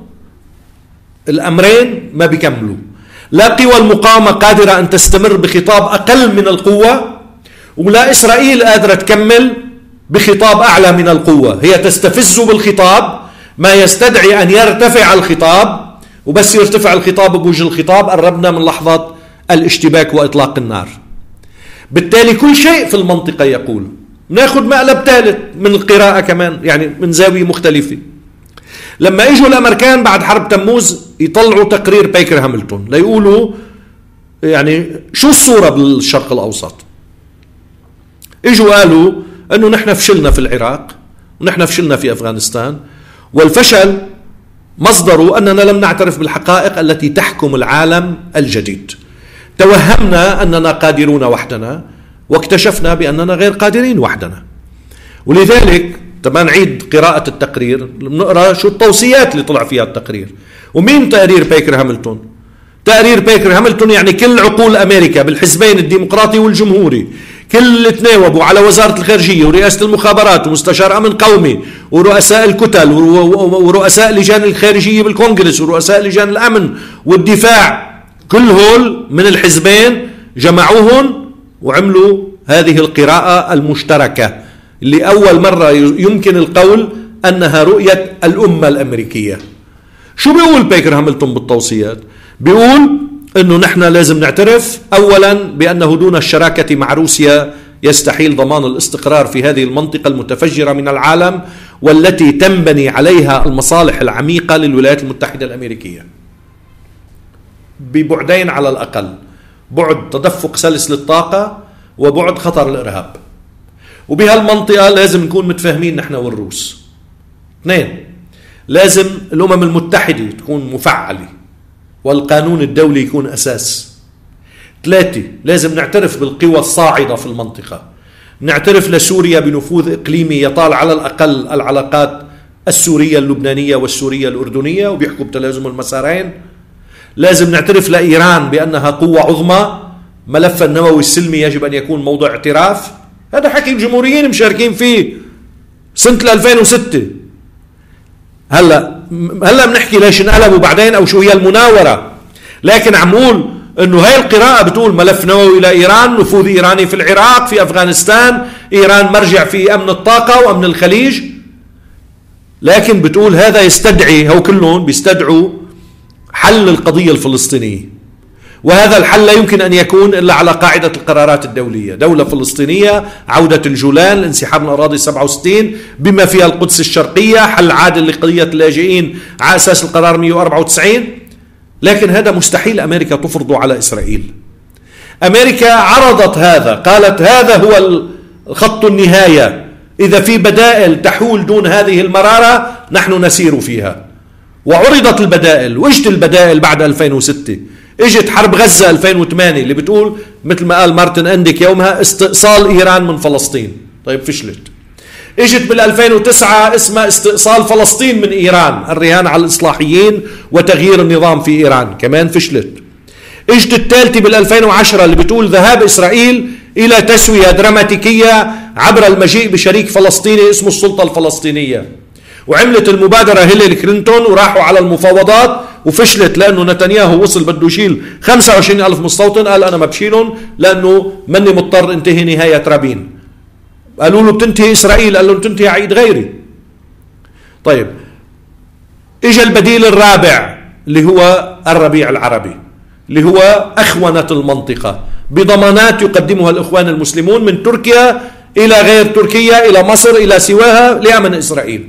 الأمرين ما بيكملوا. لا قوى المقاومة قادرة أن تستمر بخطاب أقل من القوة، ولا إسرائيل قادرة تكمل بخطاب أعلى من القوة. هي تستفز بالخطاب ما يستدعي أن يرتفع الخطاب، وبس يرتفع الخطاب بوجه الخطاب قربنا من لحظة الاشتباك وإطلاق النار. بالتالي كل شيء في المنطقة يقول. ناخذ مقلب ثالث من القراءة كمان، يعني من زاوية مختلفة. لما اجوا الامريكان بعد حرب تموز يطلعوا تقرير بيكر هاملتون ليقولوا يعني شو الصورة بالشرق الاوسط، اجوا قالوا انه نحن فشلنا في العراق ونحن فشلنا في افغانستان، والفشل مصدره اننا لم نعترف بالحقائق التي تحكم العالم الجديد. توهمنا اننا قادرون وحدنا، واكتشفنا باننا غير قادرين وحدنا. ولذلك تبقى نعيد قراءة التقرير، نقرأ شو التوصيات اللي طلع فيها التقرير. ومين تقرير بيكر هاملتون؟ تقرير بيكر هاملتون يعني كل عقول أمريكا بالحزبين الديمقراطي والجمهوري كل تناوبوا على وزارة الخارجية ورئاسة المخابرات ومستشار أمن قومي ورؤساء الكتل ورؤساء لجان الخارجية بالكونغرس ورؤساء لجان الأمن والدفاع، كل هول من الحزبين جمعوهم وعملوا هذه القراءة المشتركة اللي أول مرة يمكن القول أنها رؤية الأمة الأمريكية. شو بيقول بيكر هاملتون بالتوصيات؟ بيقول أنه نحن لازم نعترف أولا بأنه دون الشراكة مع روسيا يستحيل ضمان الاستقرار في هذه المنطقة المتفجرة من العالم والتي تنبني عليها المصالح العميقة للولايات المتحدة الأمريكية ببعدين على الأقل، بعد تدفق سلس للطاقة وبعد خطر الإرهاب. وبهالمنطقة لازم نكون متفاهمين نحن والروس. اثنين، لازم الأمم المتحدة تكون مفعلة والقانون الدولي يكون أساس. ثلاثة، لازم نعترف بالقوى الصاعدة في المنطقة، نعترف لسوريا بنفوذ إقليمي يطال على الأقل العلاقات السورية اللبنانية والسورية الأردنية وبيحكوا بتلازم المسارين. لازم نعترف لإيران بأنها قوة عظمى ملف النووي السلمي يجب أن يكون موضع اعتراف. هذا حكي الجمهوريين مشاركين فيه سنة ألفين وستة. هلا هلا بنحكي ليش انقلبوا بعدين او شو هي المناورة، لكن عم نقول انه هاي القراءة بتقول ملف نووي الى ايران، نفوذ ايراني في العراق، في افغانستان، ايران مرجع في امن الطاقة وامن الخليج. لكن بتقول هذا يستدعي، هو كلهم بيستدعوا حل القضية الفلسطينية، وهذا الحل لا يمكن أن يكون إلا على قاعدة القرارات الدولية، دولة فلسطينية، عودة الجولان، الانسحاب من أراضي سبعة وستين بما فيها القدس الشرقية، حل عادل لقضية اللاجئين على أساس القرار مئة وأربعة وتسعين. لكن هذا مستحيل أمريكا تفرضه على إسرائيل. أمريكا عرضت هذا، قالت هذا هو الخط النهاية، إذا في بدائل تحول دون هذه المرارة نحن نسير فيها. وعرضت البدائل، وإجت البدائل بعد ألفين وستة. اجت حرب غزة ألفين وثمانية اللي بتقول مثل ما قال مارتن أنديك يومها استئصال إيران من فلسطين. طيب فشلت. اجت بال ألفين وتسعة اسمها استئصال فلسطين من إيران، الرهان على الإصلاحيين وتغيير النظام في إيران، كمان فشلت. اجت الثالثة بال ألفين وعشرة اللي بتقول ذهاب إسرائيل إلى تسوية دراماتيكية عبر المجيء بشريك فلسطيني اسمه السلطة الفلسطينية، وعملت المبادرة هيلاري كلينتون وراحوا على المفاوضات وفشلت، لأنه نتنياهو وصل بده يشيل خمسة وعشرين ألف مستوطن، قال أنا ما بشيلهم لأنه مني مضطر انتهي نهاية رابين. قالوا له بتنتهي إسرائيل، قال له بتنتهي عيد غيري. طيب إجا البديل الرابع اللي هو الربيع العربي، اللي هو أخونة المنطقة بضمانات يقدمها الإخوان المسلمون من تركيا إلى غير تركيا، إلى مصر، إلى سواها، ليمن إسرائيل.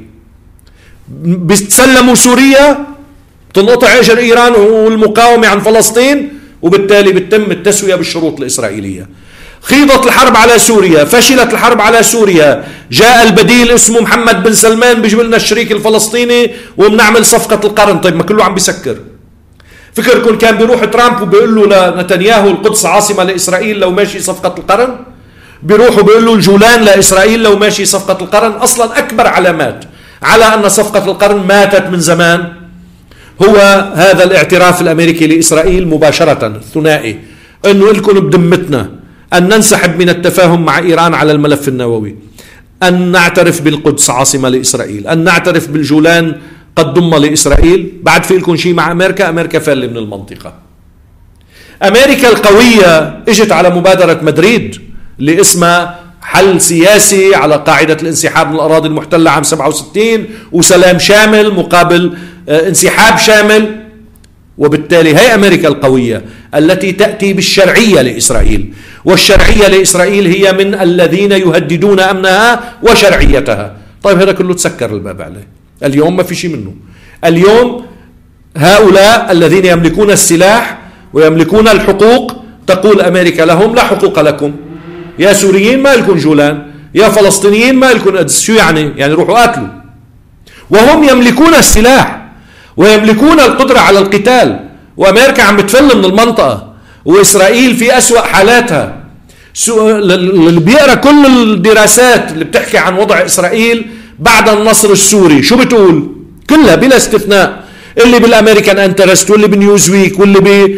بيتسلموا سوريا، تنقطع اجر ايران والمقاومه عن فلسطين، وبالتالي بتتم التسويه بالشروط الاسرائيليه. خيضت الحرب على سوريا، فشلت الحرب على سوريا، جاء البديل اسمه محمد بن سلمان بيجيب لنا الشريك الفلسطيني وبنعمل صفقه القرن. طيب ما كله عم بيسكر. فكركم كان بيروح ترامب وبيقول له لنتنياهو القدس عاصمه لاسرائيل لو ماشي صفقه القرن؟ بيروحوا بيقول له الجولان لاسرائيل لو ماشي صفقه القرن؟ اصلا اكبر علامات على ان صفقه القرن ماتت من زمان هو هذا الاعتراف الأمريكي لإسرائيل مباشرة الثنائي، أنه لكم بذمتنا أن ننسحب من التفاهم مع إيران على الملف النووي، أن نعترف بالقدس عاصمة لإسرائيل، أن نعترف بالجولان قد ضم لإسرائيل. بعد في لكم شيء مع أمريكا؟ أمريكا فل من المنطقة. أمريكا القوية اجت على مبادرة مدريد اللي اسمها حل سياسي على قاعدة الانسحاب من الأراضي المحتلة عام سبعة وستين وسلام شامل مقابل انسحاب شامل. وبالتالي هي أمريكا القوية التي تأتي بالشرعية لإسرائيل، والشرعية لإسرائيل هي من الذين يهددون أمنها وشرعيتها. طيب هذا كله تسكر الباب عليه. اليوم ما في شيء منه. اليوم هؤلاء الذين يملكون السلاح ويملكون الحقوق تقول أمريكا لهم لا حقوق لكم، يا سوريين ما لكم جولان، يا فلسطينيين ما لكم قدس. شو يعني؟ يعني روحوا قاتلوا. وهم يملكون السلاح ويملكون القدرة على القتال، وأمريكا عم بتفل من المنطقة، وإسرائيل في أسوأ حالاتها. اللي بيقرأ كل الدراسات اللي بتحكي عن وضع إسرائيل بعد النصر السوري شو بتقول؟ كلها بلا استثناء، اللي بالأمريكان انترست واللي بنيوزويك واللي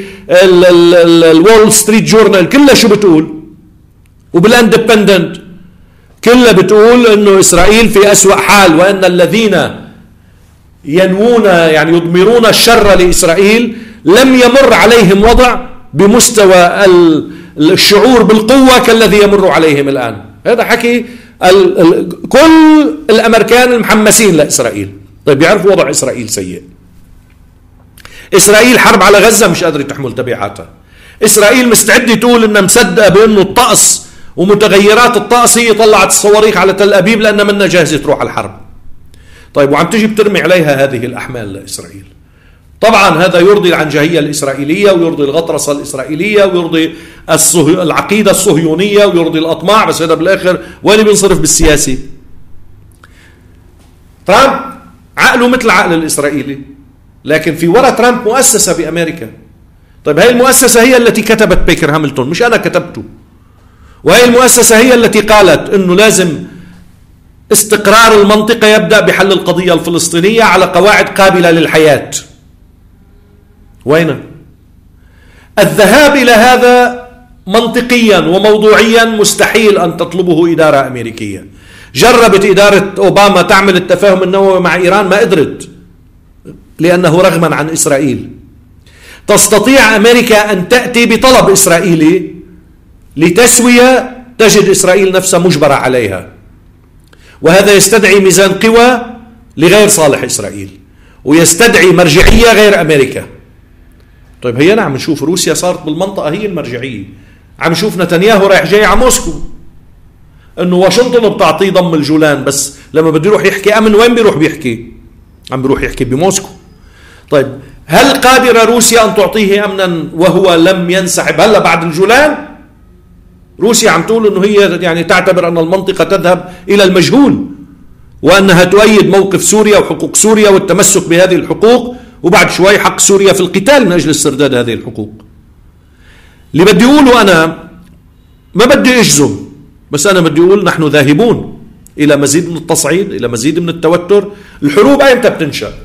بالوول ستريت جورنال كلها شو بتقول؟ وبالاندبندنت كلها بتقول انه اسرائيل في أسوأ حال، وان الذين ينوون يعني يضمرون الشر لإسرائيل لم يمر عليهم وضع بمستوى الشعور بالقوة كالذي يمر عليهم الآن. هذا حكي ال ال كل الأمريكان المحمسين لإسرائيل. طيب يعرفوا وضع إسرائيل سيء. إسرائيل حرب على غزة مش قادرة تحمل تبعاتها. إسرائيل مستعدة تقول إنها مصدقة بأنه الطقس ومتغيرات الطقس هي طلعت الصواريخ على تل أبيب لأنها منا جاهزة تروح على الحرب. طيب وعم تجي بترمي عليها هذه الأحمال لإسرائيل. طبعا هذا يرضي العنجهية الإسرائيلية ويرضي الغطرسة الإسرائيلية ويرضي العقيدة الصهيونية ويرضي الأطماع، بس هذا بالآخر وين بينصرف بالسياسي؟ ترامب عقله مثل عقل الإسرائيلي، لكن في وراء ترامب مؤسسة بأمريكا. طيب هاي المؤسسة هي التي كتبت بيكر هاملتون، مش أنا كتبته. وهي المؤسسة هي التي قالت إنه لازم استقرار المنطقة يبدأ بحل القضية الفلسطينية على قواعد قابلة للحياة. وين؟ الذهاب إلى هذا منطقيا وموضوعيا مستحيل أن تطلبه إدارة أمريكية. جربت إدارة أوباما تعمل التفاهم النووي مع إيران، ما قدرت، لأنه رغما عن إسرائيل. تستطيع أمريكا أن تأتي بطلب إسرائيلي لتسوية، تجد إسرائيل نفسها مجبرة عليها، وهذا يستدعي ميزان قوى لغير صالح إسرائيل، ويستدعي مرجعية غير أمريكا. طيب هينا عم نشوف روسيا صارت بالمنطقة هي المرجعية، عم نشوف نتنياهو رايح جاي على موسكو، انه واشنطن بتعطيه ضم الجولان، بس لما بده يروح يحكي امن وين بيروح بيحكي؟ عم بيروح يحكي بموسكو. طيب هل قادرة روسيا ان تعطيه امنا وهو لم ينسحب هلا بعد الجولان؟ روسيا عم تقول انه هي يعني تعتبر ان المنطقة تذهب الى المجهول، وانها تؤيد موقف سوريا وحقوق سوريا والتمسك بهذه الحقوق، وبعد شوي حق سوريا في القتال من اجل استرداد هذه الحقوق. اللي بدي اقوله انا، ما بدي اجزم، بس انا بدي اقول نحن ذاهبون الى مزيد من التصعيد، الى مزيد من التوتر. الحروب ايمتى بتنشأ؟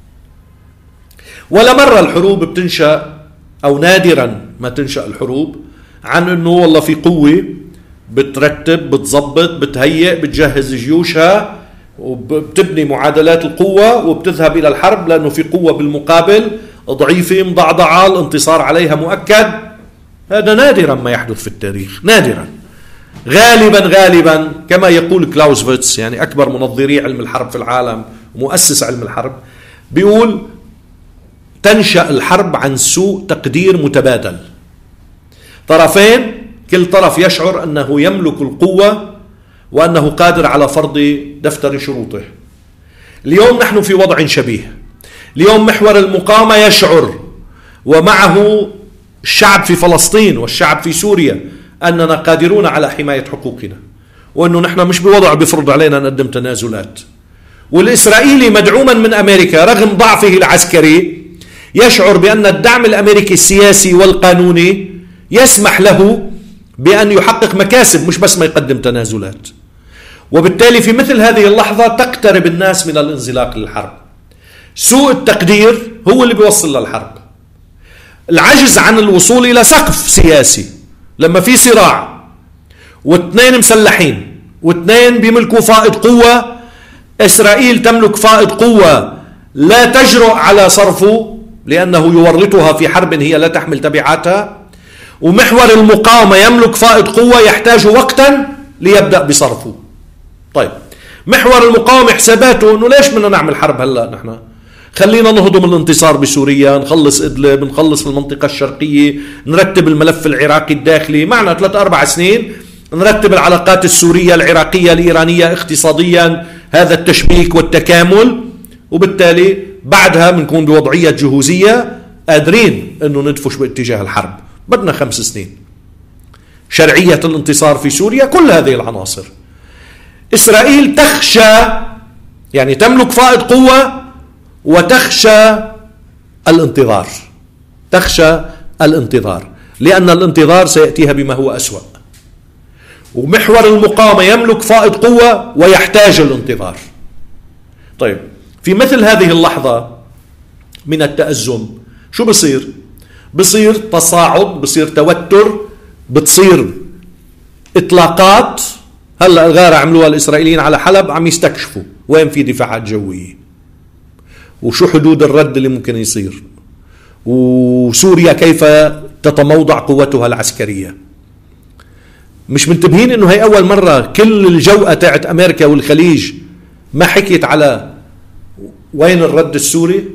ولا مرة الحروب بتنشأ، او نادرا ما تنشأ الحروب عن انه والله في قوة بترتب بتظبط بتهيئ بتجهز جيوشها وبتبني معادلات القوة وبتذهب الى الحرب، لانه في قوة بالمقابل ضعيفة مضعضعة الانتصار عليها مؤكد. هذا نادرا ما يحدث في التاريخ، نادرا. غالبا غالبا كما يقول كلاوزفيتس، يعني أكبر منظري علم الحرب في العالم ومؤسس علم الحرب، بيقول تنشأ الحرب عن سوء تقدير متبادل. طرفين، كل طرف يشعر أنه يملك القوة وأنه قادر على فرض دفتر شروطه. اليوم نحن في وضع شبيه. اليوم محور المقاومة يشعر، ومعه الشعب في فلسطين والشعب في سوريا، أننا قادرون على حماية حقوقنا، وأنه نحن مش بوضع بفرض علينا نقدم تنازلات. والإسرائيلي مدعوما من أمريكا رغم ضعفه العسكري يشعر بأن الدعم الأمريكي السياسي والقانوني يسمح له بأن يحقق مكاسب، مش بس ما يقدم تنازلات. وبالتالي في مثل هذه اللحظة تقترب الناس من الانزلاق للحرب. سوء التقدير هو اللي بيوصل للحرب. العجز عن الوصول إلى سقف سياسي، لما في صراع واثنين مسلحين واثنين بيملكوا فائض قوة، إسرائيل تملك فائض قوة لا تجرؤ على صرفه لأنه يورطها في حرب هي لا تحمل تبعاتها، ومحور المقاومة يملك فائض قوة يحتاج وقتا ليبدأ بصرفه. طيب محور المقاومة حساباته أنه ليش بدنا نعمل حرب هلأ؟ نحن خلينا نهضم الانتصار بسوريا، نخلص إدلب، نخلص المنطقة الشرقية، نرتب الملف العراقي الداخلي، معنا ثلاث أربع سنين نرتب العلاقات السورية العراقية الإيرانية اقتصاديا، هذا التشبيك والتكامل، وبالتالي بعدها بنكون بوضعية جهوزية قادرين أنه ندفش باتجاه الحرب. بدنا خمس سنين. شرعية الانتصار في سوريا، كل هذه العناصر. إسرائيل تخشى، يعني تملك فائض قوة وتخشى الانتظار، تخشى الانتظار لأن الانتظار سيأتيها بما هو أسوأ. ومحور المقاومة يملك فائض قوة ويحتاج الانتظار. طيب في مثل هذه اللحظة من التأزم شو بصير؟ بصير تصاعد، بصير توتر، بتصير إطلاقات. هلأ الغارة عملوها الإسرائيليين على حلب، عم يستكشفوا وين في دفاعات جوية وشو حدود الرد اللي ممكن يصير، وسوريا كيف تتموضع قوتها العسكرية. مش منتبهين انه هي اول مرة كل الجوءة تاعت امريكا والخليج ما حكيت على وين الرد السوري.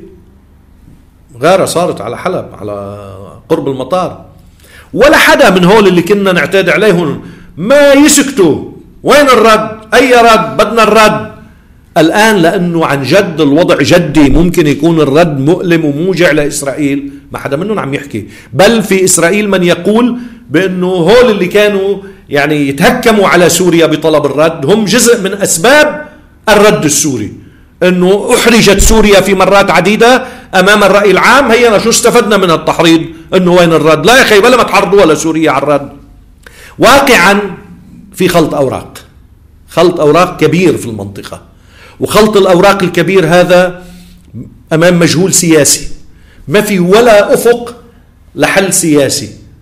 غارة صارت على حلب على قرب المطار، ولا حدا من هول اللي كنا نعتاد عليهم ما يسكتوا. وين الرد؟ اي رد؟ بدنا الرد الآن، لأنه عن جد الوضع جدي، ممكن يكون الرد مؤلم وموجع لإسرائيل. ما حدا منهم عم يحكي، بل في إسرائيل من يقول بأنه هول اللي كانوا يعني يتهكموا على سوريا بطلب الرد هم جزء من أسباب الرد السوري، أنه أحرجت سوريا في مرات عديدة أمام الرأي العام. هينا شو استفدنا من التحريض؟ أنه وين الرد؟ لا يا أخي، بلا ما تحرضوا ولا سوريا على الرد. واقعا في خلط أوراق، خلط أوراق كبير في المنطقة، وخلط الأوراق الكبير هذا أمام مجهول سياسي، ما في ولا أفق لحل سياسي.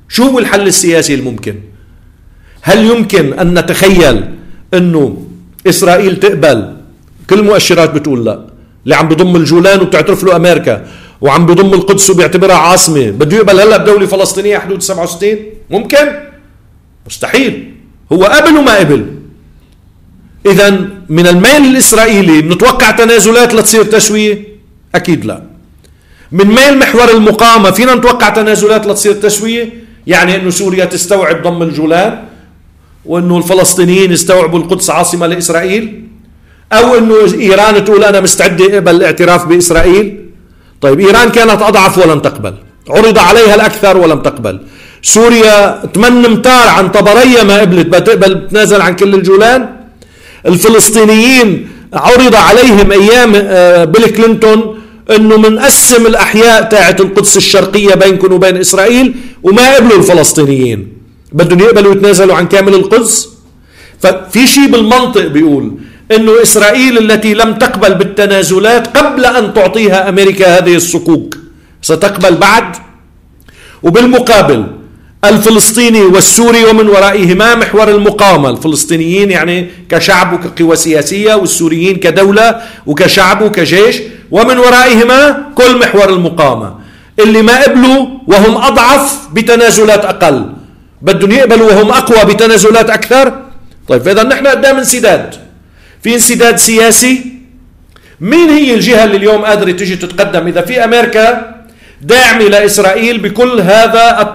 شو هو الحل السياسي الممكن؟ هل يمكن أن نتخيل أنه إسرائيل تقبل؟ كل المؤشرات بتقول لا. اللي عم بضم الجولان وبتعترف له أمريكا وعم بضم القدس وبيعتبرها عاصمة، بده يقبل هلأ بدولة فلسطينية حدود سبعة وستين؟ ممكن؟ مستحيل. هو قبل وما قبل. إذن من الميل الإسرائيلي بنتوقع تنازلات لتصير تسوية؟ أكيد لا. من ميل محور المقاومة فينا نتوقع تنازلات لتصير تسوية؟ يعني أنه سوريا تستوعب ضم الجولان وأنه الفلسطينيين يستوعبوا القدس عاصمة لإسرائيل، أو أنه إيران تقول أنا مستعدة قبل الاعتراف بإسرائيل. طيب إيران كانت أضعف ولم تقبل، عرض عليها الأكثر ولم تقبل. سوريا ثمان امتار عن طبرية ما قبلت، بتقبل تنازل عن كل الجولان. الفلسطينيين عرض عليهم أيام بيل كلينتون أنه منقسم الأحياء تاعت القدس الشرقية بينكم وبين إسرائيل، وما قبلوا الفلسطينيين، بدهم يقبلوا يتنازلوا عن كامل القدس. ففي شيء بالمنطق بيقول أنه إسرائيل التي لم تقبل بالتنازلات قبل أن تعطيها أمريكا هذه الصكوك ستقبل بعد. وبالمقابل الفلسطيني والسوري ومن ورائهما محور المقاومة، الفلسطينيين يعني كشعب وكقوى سياسية، والسوريين كدولة وكشعب وكجيش، ومن ورائهما كل محور المقاومة اللي ما قبلوا وهم أضعف بتنازلات أقل، بدهم يقبلوا وهم أقوى بتنازلات أكثر. طيب فإذا نحن قدام انسداد، في انسداد سياسي. مين هي الجهة اللي اليوم قادرة تجي تتقدم إذا في أمريكا داعمة لإسرائيل بكل هذا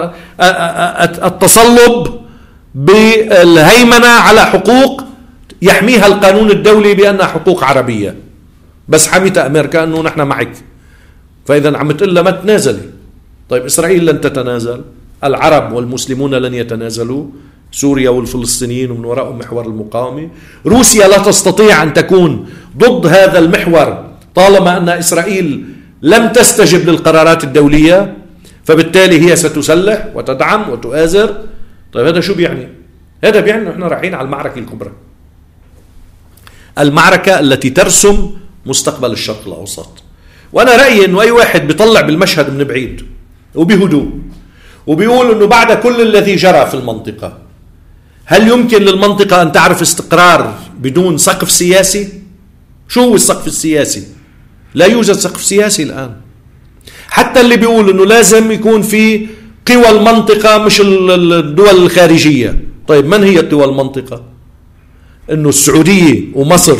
التصلب بالهيمنة على حقوق يحميها القانون الدولي بأنها حقوق عربية، بس حميت أمريكا أنه نحن معك، فإذا عم تقول لها ما تنازلي. طيب إسرائيل لن تتنازل، العرب والمسلمون لن يتنازلوا، سوريا والفلسطينيين ومن وراءهم محور المقاومة. روسيا لا تستطيع أن تكون ضد هذا المحور طالما أن إسرائيل لم تستجب للقرارات الدولية، فبالتالي هي ستسلح وتدعم وتؤازر. طيب هذا شو بيعني؟ هذا بيعني نحن رايحين على المعركة الكبرى، المعركة التي ترسم مستقبل الشرق الأوسط. وأنا رأيي أنه أي واحد بيطلع بالمشهد من بعيد وبهدوء وبيقول أنه بعد كل الذي جرى في المنطقة، هل يمكن للمنطقة أن تعرف استقرار بدون سقف سياسي؟ شو هو السقف السياسي؟ لا يوجد سقف سياسي الآن. حتى اللي بيقول أنه لازم يكون في قوى المنطقة مش الدول الخارجية. طيب من هي قوى المنطقة؟ أنه السعودية ومصر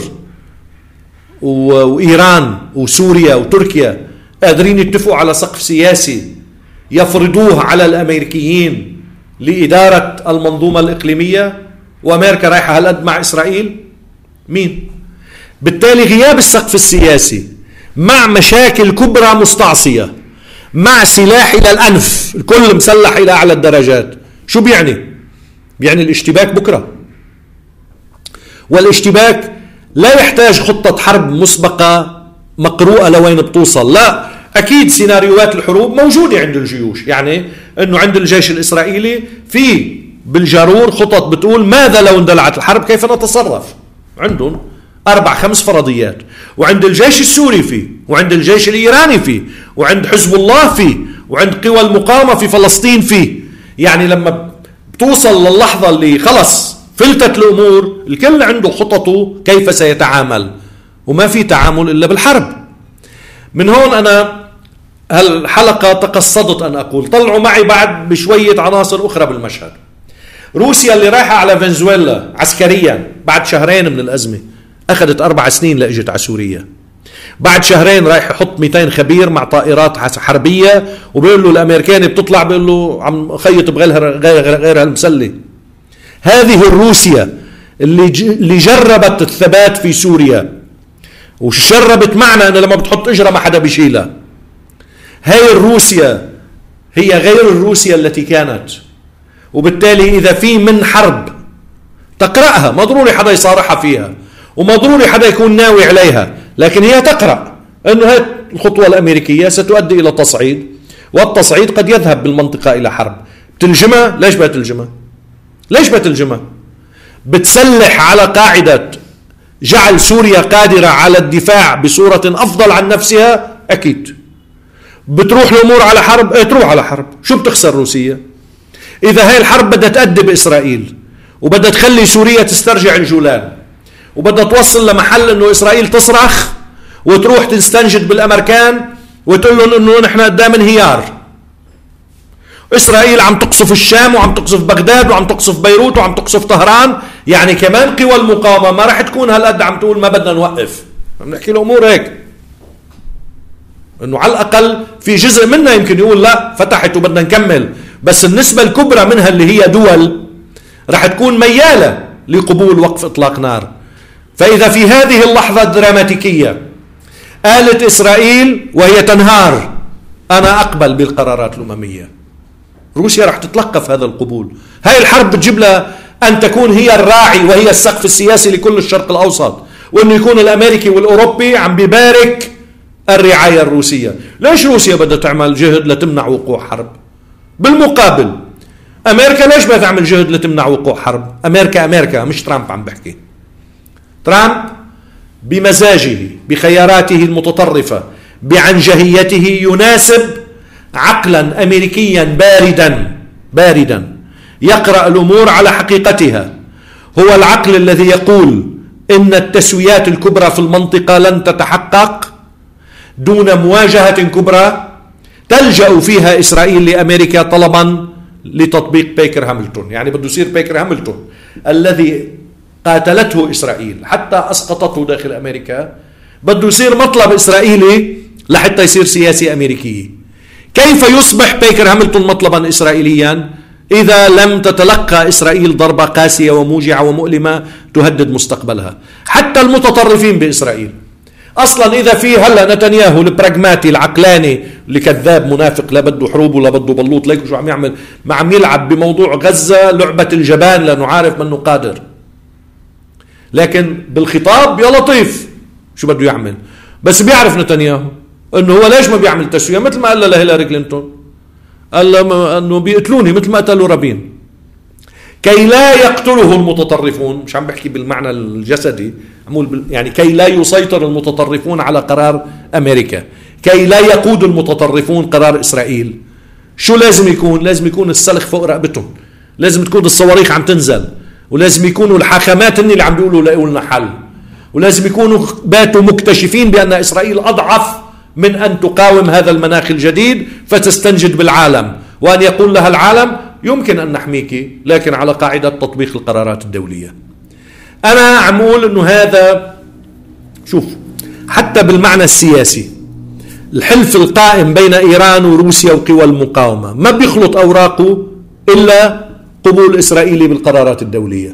وإيران وسوريا وتركيا قادرين يتفقوا على سقف سياسي يفرضوه على الأمريكيين لإدارة المنظومة الإقليمية، وأمريكا رايحة هالقد مع إسرائيل؟ مين؟ بالتالي غياب السقف السياسي مع مشاكل كبرى مستعصية، مع سلاح إلى الأنف، الكل مسلح إلى أعلى الدرجات، شو بيعني؟ بيعني الاشتباك بكرة. والاشتباك لا يحتاج خطة حرب مسبقة مقروءة لوين بتوصل، لا، أكيد سيناريوهات الحروب موجودة عند الجيوش. يعني أنه عند الجيش الإسرائيلي في بالجارور خطط بتقول ماذا لو اندلعت الحرب كيف نتصرف، عندهم أربع خمس فرضيات. وعند الجيش السوري فيه، وعند الجيش الإيراني فيه، وعند حزب الله فيه، وعند قوى المقاومة في فلسطين فيه. يعني لما بتوصل للحظة اللي خلص فلتت الأمور، الكل عنده خططه كيف سيتعامل، وما في تعامل إلا بالحرب. من هون أنا هالحلقة تقصدت أن أقول طلعوا معي بعد بشوية عناصر أخرى بالمشهد. روسيا اللي رايحة على فنزويلا عسكريا بعد شهرين من الأزمة، أخذت أربع سنين لأجت على سوريا. بعد شهرين رايح يحط مئتين خبير مع طائرات حربية، وبيقول له الأمريكاني بتطلع بيقول له عم خيط بغيرها غير غير المسلة. هذه الروسيا اللي اللي جربت الثبات في سوريا، وشربت معنى أن لما بتحط إجرة ما حدا بيشيلها. هاي الروسيا هي غير الروسيا التي كانت. وبالتالي إذا في من حرب تقرأها، ما ضروري حدا يصارحها فيها، وما ضروري حدا يكون ناوي عليها، لكن هي تقرأ أنه هذه الخطوة الأمريكية ستؤدي إلى تصعيد، والتصعيد قد يذهب بالمنطقة إلى حرب. بتلجمها؟ ليش بتلجمها؟ ليش بتلجمها؟ بتسلح على قاعدة جعل سوريا قادرة على الدفاع بصورة أفضل عن نفسها؟ أكيد. بتروح الأمور على حرب؟ ايه تروح على حرب. شو بتخسر روسيا؟ إذا هاي الحرب بدها تأدب إسرائيل وبدها تخلي سوريا تسترجع الجولان وبدها توصل لمحل أنه إسرائيل تصرخ وتروح تستنجد بالأمريكان وتقول لهم أنه نحن قدام انهيار. إسرائيل عم تقصف الشام وعم تقصف بغداد وعم تقصف بيروت وعم تقصف طهران، يعني كمان قوى المقاومة ما راح تكون هالقد عم تقول ما بدنا نوقف. عم نحكي الأمور هيك، أنه على الأقل في جزء منها يمكن يقول لا فتحت وبدنا نكمل، بس النسبة الكبرى منها اللي هي دول راح تكون ميالة لقبول وقف إطلاق نار. فإذا في هذه اللحظة الدراماتيكية قالت إسرائيل وهي تنهار أنا أقبل بالقرارات الأممية، روسيا راح تتلقف هذا القبول. هاي الحرب بتجيب لها أن تكون هي الراعي وهي السقف السياسي لكل الشرق الأوسط، وأنه يكون الأمريكي والأوروبي عم بيبارك الرعاية الروسية. ليش روسيا بدها تعمل جهد لتمنع وقوع حرب؟ بالمقابل أمريكا ليش بدها تعمل جهد لتمنع وقوع حرب؟ أمريكا أمريكا مش ترامب عم بحكي. ترامب بمزاجه بخياراته المتطرفة بعنجهيته يناسب عقلا أمريكيا باردا باردا يقرأ الأمور على حقيقتها. هو العقل الذي يقول إن التسويات الكبرى في المنطقة لن تتحقق دون مواجهة كبرى تلجأ فيها إسرائيل لأمريكا طلبا لتطبيق بيكر هاملتون. يعني بده يصير بيكر هاملتون الذي قاتلته إسرائيل حتى أسقطته داخل أمريكا، بده يصير مطلب إسرائيلي لحتى يصير سياسي أمريكي. كيف يصبح بيكر هاملتون مطلبا إسرائيليا إذا لم تتلقى إسرائيل ضربة قاسية وموجعة ومؤلمة تهدد مستقبلها؟ حتى المتطرفين بإسرائيل أصلا إذا في هلا نتنياهو البراغماتي العقلاني اللي كذاب منافق لا بده حروب ولا بده بلوط، ليكو شو عم يعمل، ما عم يلعب بموضوع غزة لعبة الجبان لأنه عارف منه قادر، لكن بالخطاب يا لطيف شو بده يعمل. بس بيعرف نتنياهو انه هو ليش ما بيعمل تسوية، مثل ما قال لهيلاري كلينتون، قال انه بيقتلوني مثل ما قتلوا رابين، كي لا يقتله المتطرفون. مش عم بحكي بالمعنى الجسدي، عمول يعني كي لا يسيطر المتطرفون على قرار امريكا، كي لا يقود المتطرفون قرار اسرائيل. شو لازم يكون؟ لازم يكون السلخ فوق رقبتهم، لازم تكون الصواريخ عم تنزل، ولازم يكونوا الحاخامات هن اللي عم بيقولوا لاقوا لنا حل، ولازم يكونوا باتوا مكتشفين بأن إسرائيل أضعف من أن تقاوم هذا المناخ الجديد فتستنجد بالعالم، وأن يقول لها العالم يمكن أن نحميك لكن على قاعدة تطبيق القرارات الدولية. أنا عم أقول أنه هذا، شوف حتى بالمعنى السياسي الحلف القائم بين إيران وروسيا وقوى المقاومة ما بيخلط أوراقه إلا قبول إسرائيلي بالقرارات الدولية.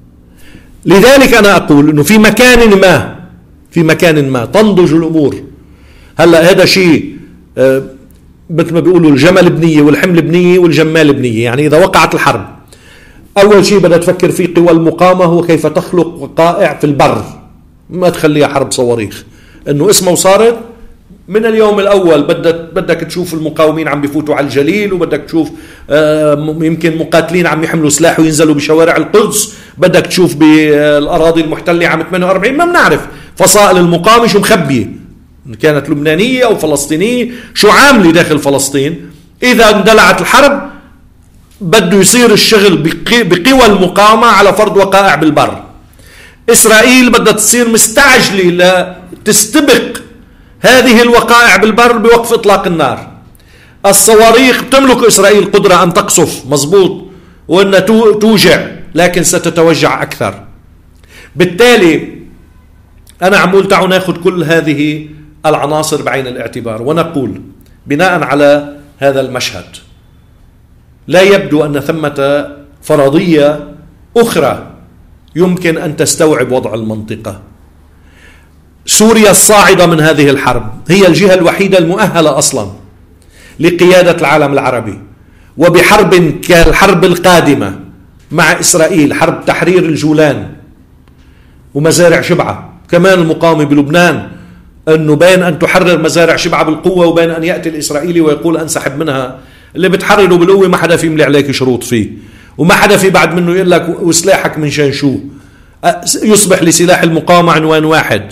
لذلك أنا أقول أنه في مكان ما في مكان ما تنضج الأمور. هلأ هذا شيء آه مثل ما بيقولوا الجمل بنية والحمل بنية والجمال بنية. يعني إذا وقعت الحرب أول شيء بدها تفكر فيه قوى المقاومة هو كيف تخلق وقائع في البر، ما تخليها حرب صواريخ. أنه اسمه وصارت من اليوم الأول بدك بدك تشوف المقاومين عم بيفوتوا على الجليل، وبدك تشوف آه يمكن مقاتلين عم يحملوا سلاح وينزلوا بشوارع القدس، بدك تشوف بالأراضي المحتلة عام ثمانية وأربعين. ما بنعرف فصائل المقاومة شو مخبية، كانت لبنانية أو فلسطينية، شو عاملة داخل فلسطين. إذا اندلعت الحرب بده يصير الشغل بقوى المقاومة على فرض وقائع بالبر. إسرائيل بدها تصير مستعجلة لتستبق هذه الوقائع بالبر بوقف إطلاق النار. الصواريخ تملك إسرائيل قدرة أن تقصف مزبوط وأن توجع، لكن ستتوجع أكثر. بالتالي أنا عمول تعالوا ناخذ كل هذه العناصر بعين الاعتبار ونقول بناء على هذا المشهد لا يبدو أن ثمة فرضية أخرى يمكن أن تستوعب وضع المنطقة. سوريا الصاعدة من هذه الحرب هي الجهة الوحيدة المؤهلة أصلا لقيادة العالم العربي، وبحرب كالحرب القادمة مع إسرائيل، حرب تحرير الجولان ومزارع شبعة. كمان المقاومة بلبنان أنه بين أن تحرر مزارع شبعة بالقوة وبين أن يأتي الإسرائيلي ويقول أنسحب منها. اللي بتحرره بالقوة ما حدا في يملي عليك شروط فيه، وما حدا في بعد منه يقول لك وسلاحك من شان شو. يصبح لسلاح المقاومة عنوان واحد،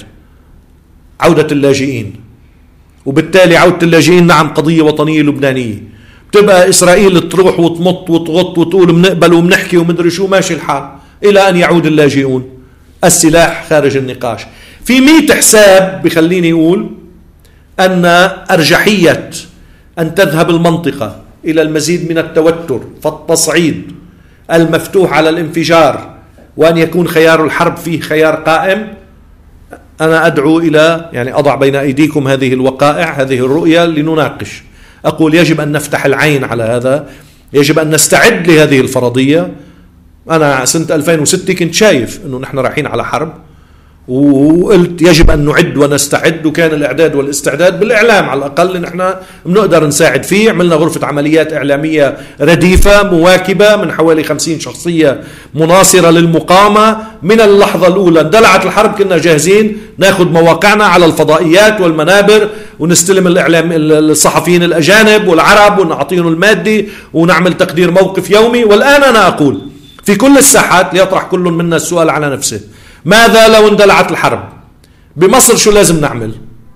عودة اللاجئين. وبالتالي عودة اللاجئين نعم قضية وطنية لبنانية، بتبقى إسرائيل تروح وتمط وتغط وتقول بنقبل وبنحكي ومدري شو، ماشي الحال إلى أن يعود اللاجئون. السلاح خارج النقاش. في مئة حساب بخليني أقول أن أرجحية أن تذهب المنطقة إلى المزيد من التوتر فالتصعيد المفتوح على الانفجار، وأن يكون خيار الحرب فيه خيار قائم. أنا أدعو إلى يعني أضع بين أيديكم هذه الوقائع، هذه الرؤية لنناقش. أقول يجب أن نفتح العين على هذا، يجب أن نستعد لهذه الفرضية. أنا سنة ألفين وستة كنت شايف أنه نحن رايحين على حرب، وقلت يجب أن نعد ونستعد، وكان الإعداد والاستعداد بالإعلام على الأقل نحن بنقدر نساعد فيه. عملنا غرفة عمليات إعلامية رديفة مواكبة من حوالي خمسين شخصية مناصرة للمقاومة. من اللحظة الأولى اندلعت الحرب كنا جاهزين ناخذ مواقعنا على الفضائيات والمنابر ونستلم الإعلام الصحفيين الأجانب والعرب ونعطيهم المادي ونعمل تقدير موقف يومي. والآن أنا أقول في كل الساحات ليطرح كل منا السؤال على نفسه: ماذا لو اندلعت الحرب؟ بمصر شو لازم نعمل؟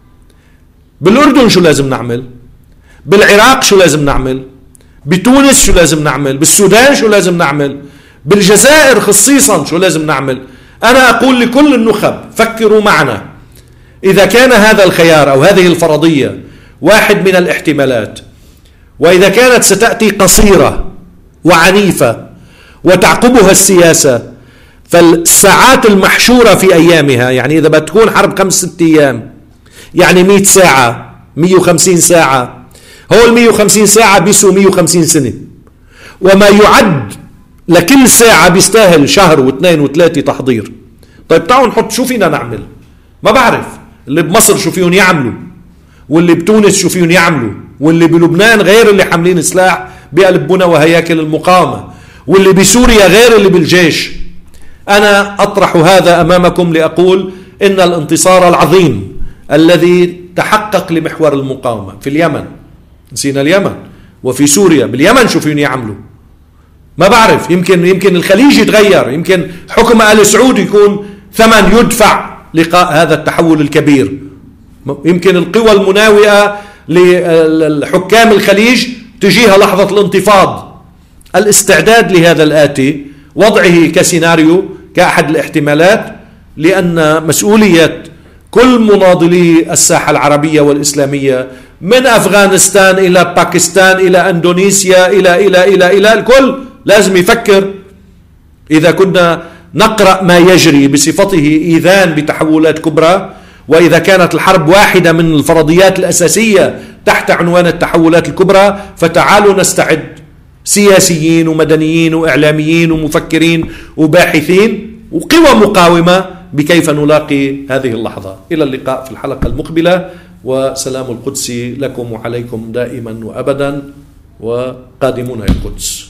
بالأردن شو لازم نعمل؟ بالعراق شو لازم نعمل؟ بتونس شو لازم نعمل؟ بالسودان شو لازم نعمل؟ بالجزائر خصيصا شو لازم نعمل؟ أنا أقول لكل النخب فكروا معنا. إذا كان هذا الخيار أو هذه الفرضية واحد من الاحتمالات، وإذا كانت ستأتي قصيرة وعنيفة وتعقبها السياسة، فالساعات المحشورة في أيامها، يعني إذا بتكون حرب خمس ست أيام يعني مئة ساعة، مئة وخمسين ساعة، هو المئة وخمسين ساعة بيسوا مئة وخمسين سنة، وما يعد لكل ساعة بيستاهل شهر واثنين وثلاثة تحضير. طيب تعالوا نحط شو فينا نعمل. ما بعرف اللي بمصر شو فيهم يعملوا، واللي بتونس شو فيهم يعملوا، واللي بلبنان غير اللي حاملين سلاح بقلب بنا وهياكل المقاومة، واللي بسوريا غير اللي بالجيش. أنا أطرح هذا أمامكم لأقول إن الانتصار العظيم الذي تحقق لمحور المقاومة في اليمن، نسينا اليمن، وفي سوريا، باليمن شو فيهم يعملوا. ما بعرف، يمكن يمكن الخليج يتغير، يمكن حكم آل سعود يكون ثمن يدفع لقاء هذا التحول الكبير. يمكن القوى المناوئة للحكام الخليج تجيها لحظة الانتفاض. الاستعداد لهذا الآتي، وضعه كسيناريو كأحد الاحتمالات، لأن مسؤولية كل مناضلي الساحة العربية والإسلامية من أفغانستان إلى باكستان إلى أندونيسيا إلى إلى إلى إلى الكل لازم يفكر. إذا كنا نقرأ ما يجري بصفته إيذان بتحولات كبرى، وإذا كانت الحرب واحدة من الفرضيات الأساسية تحت عنوان التحولات الكبرى، فتعالوا نستعد سياسيين ومدنيين وإعلاميين ومفكرين وباحثين وقوى مقاومة بكيف نلاقي هذه اللحظة. إلى اللقاء في الحلقة المقبلة، وسلام القدس لكم وعليكم دائما وأبدا، وقادمون إلى القدس.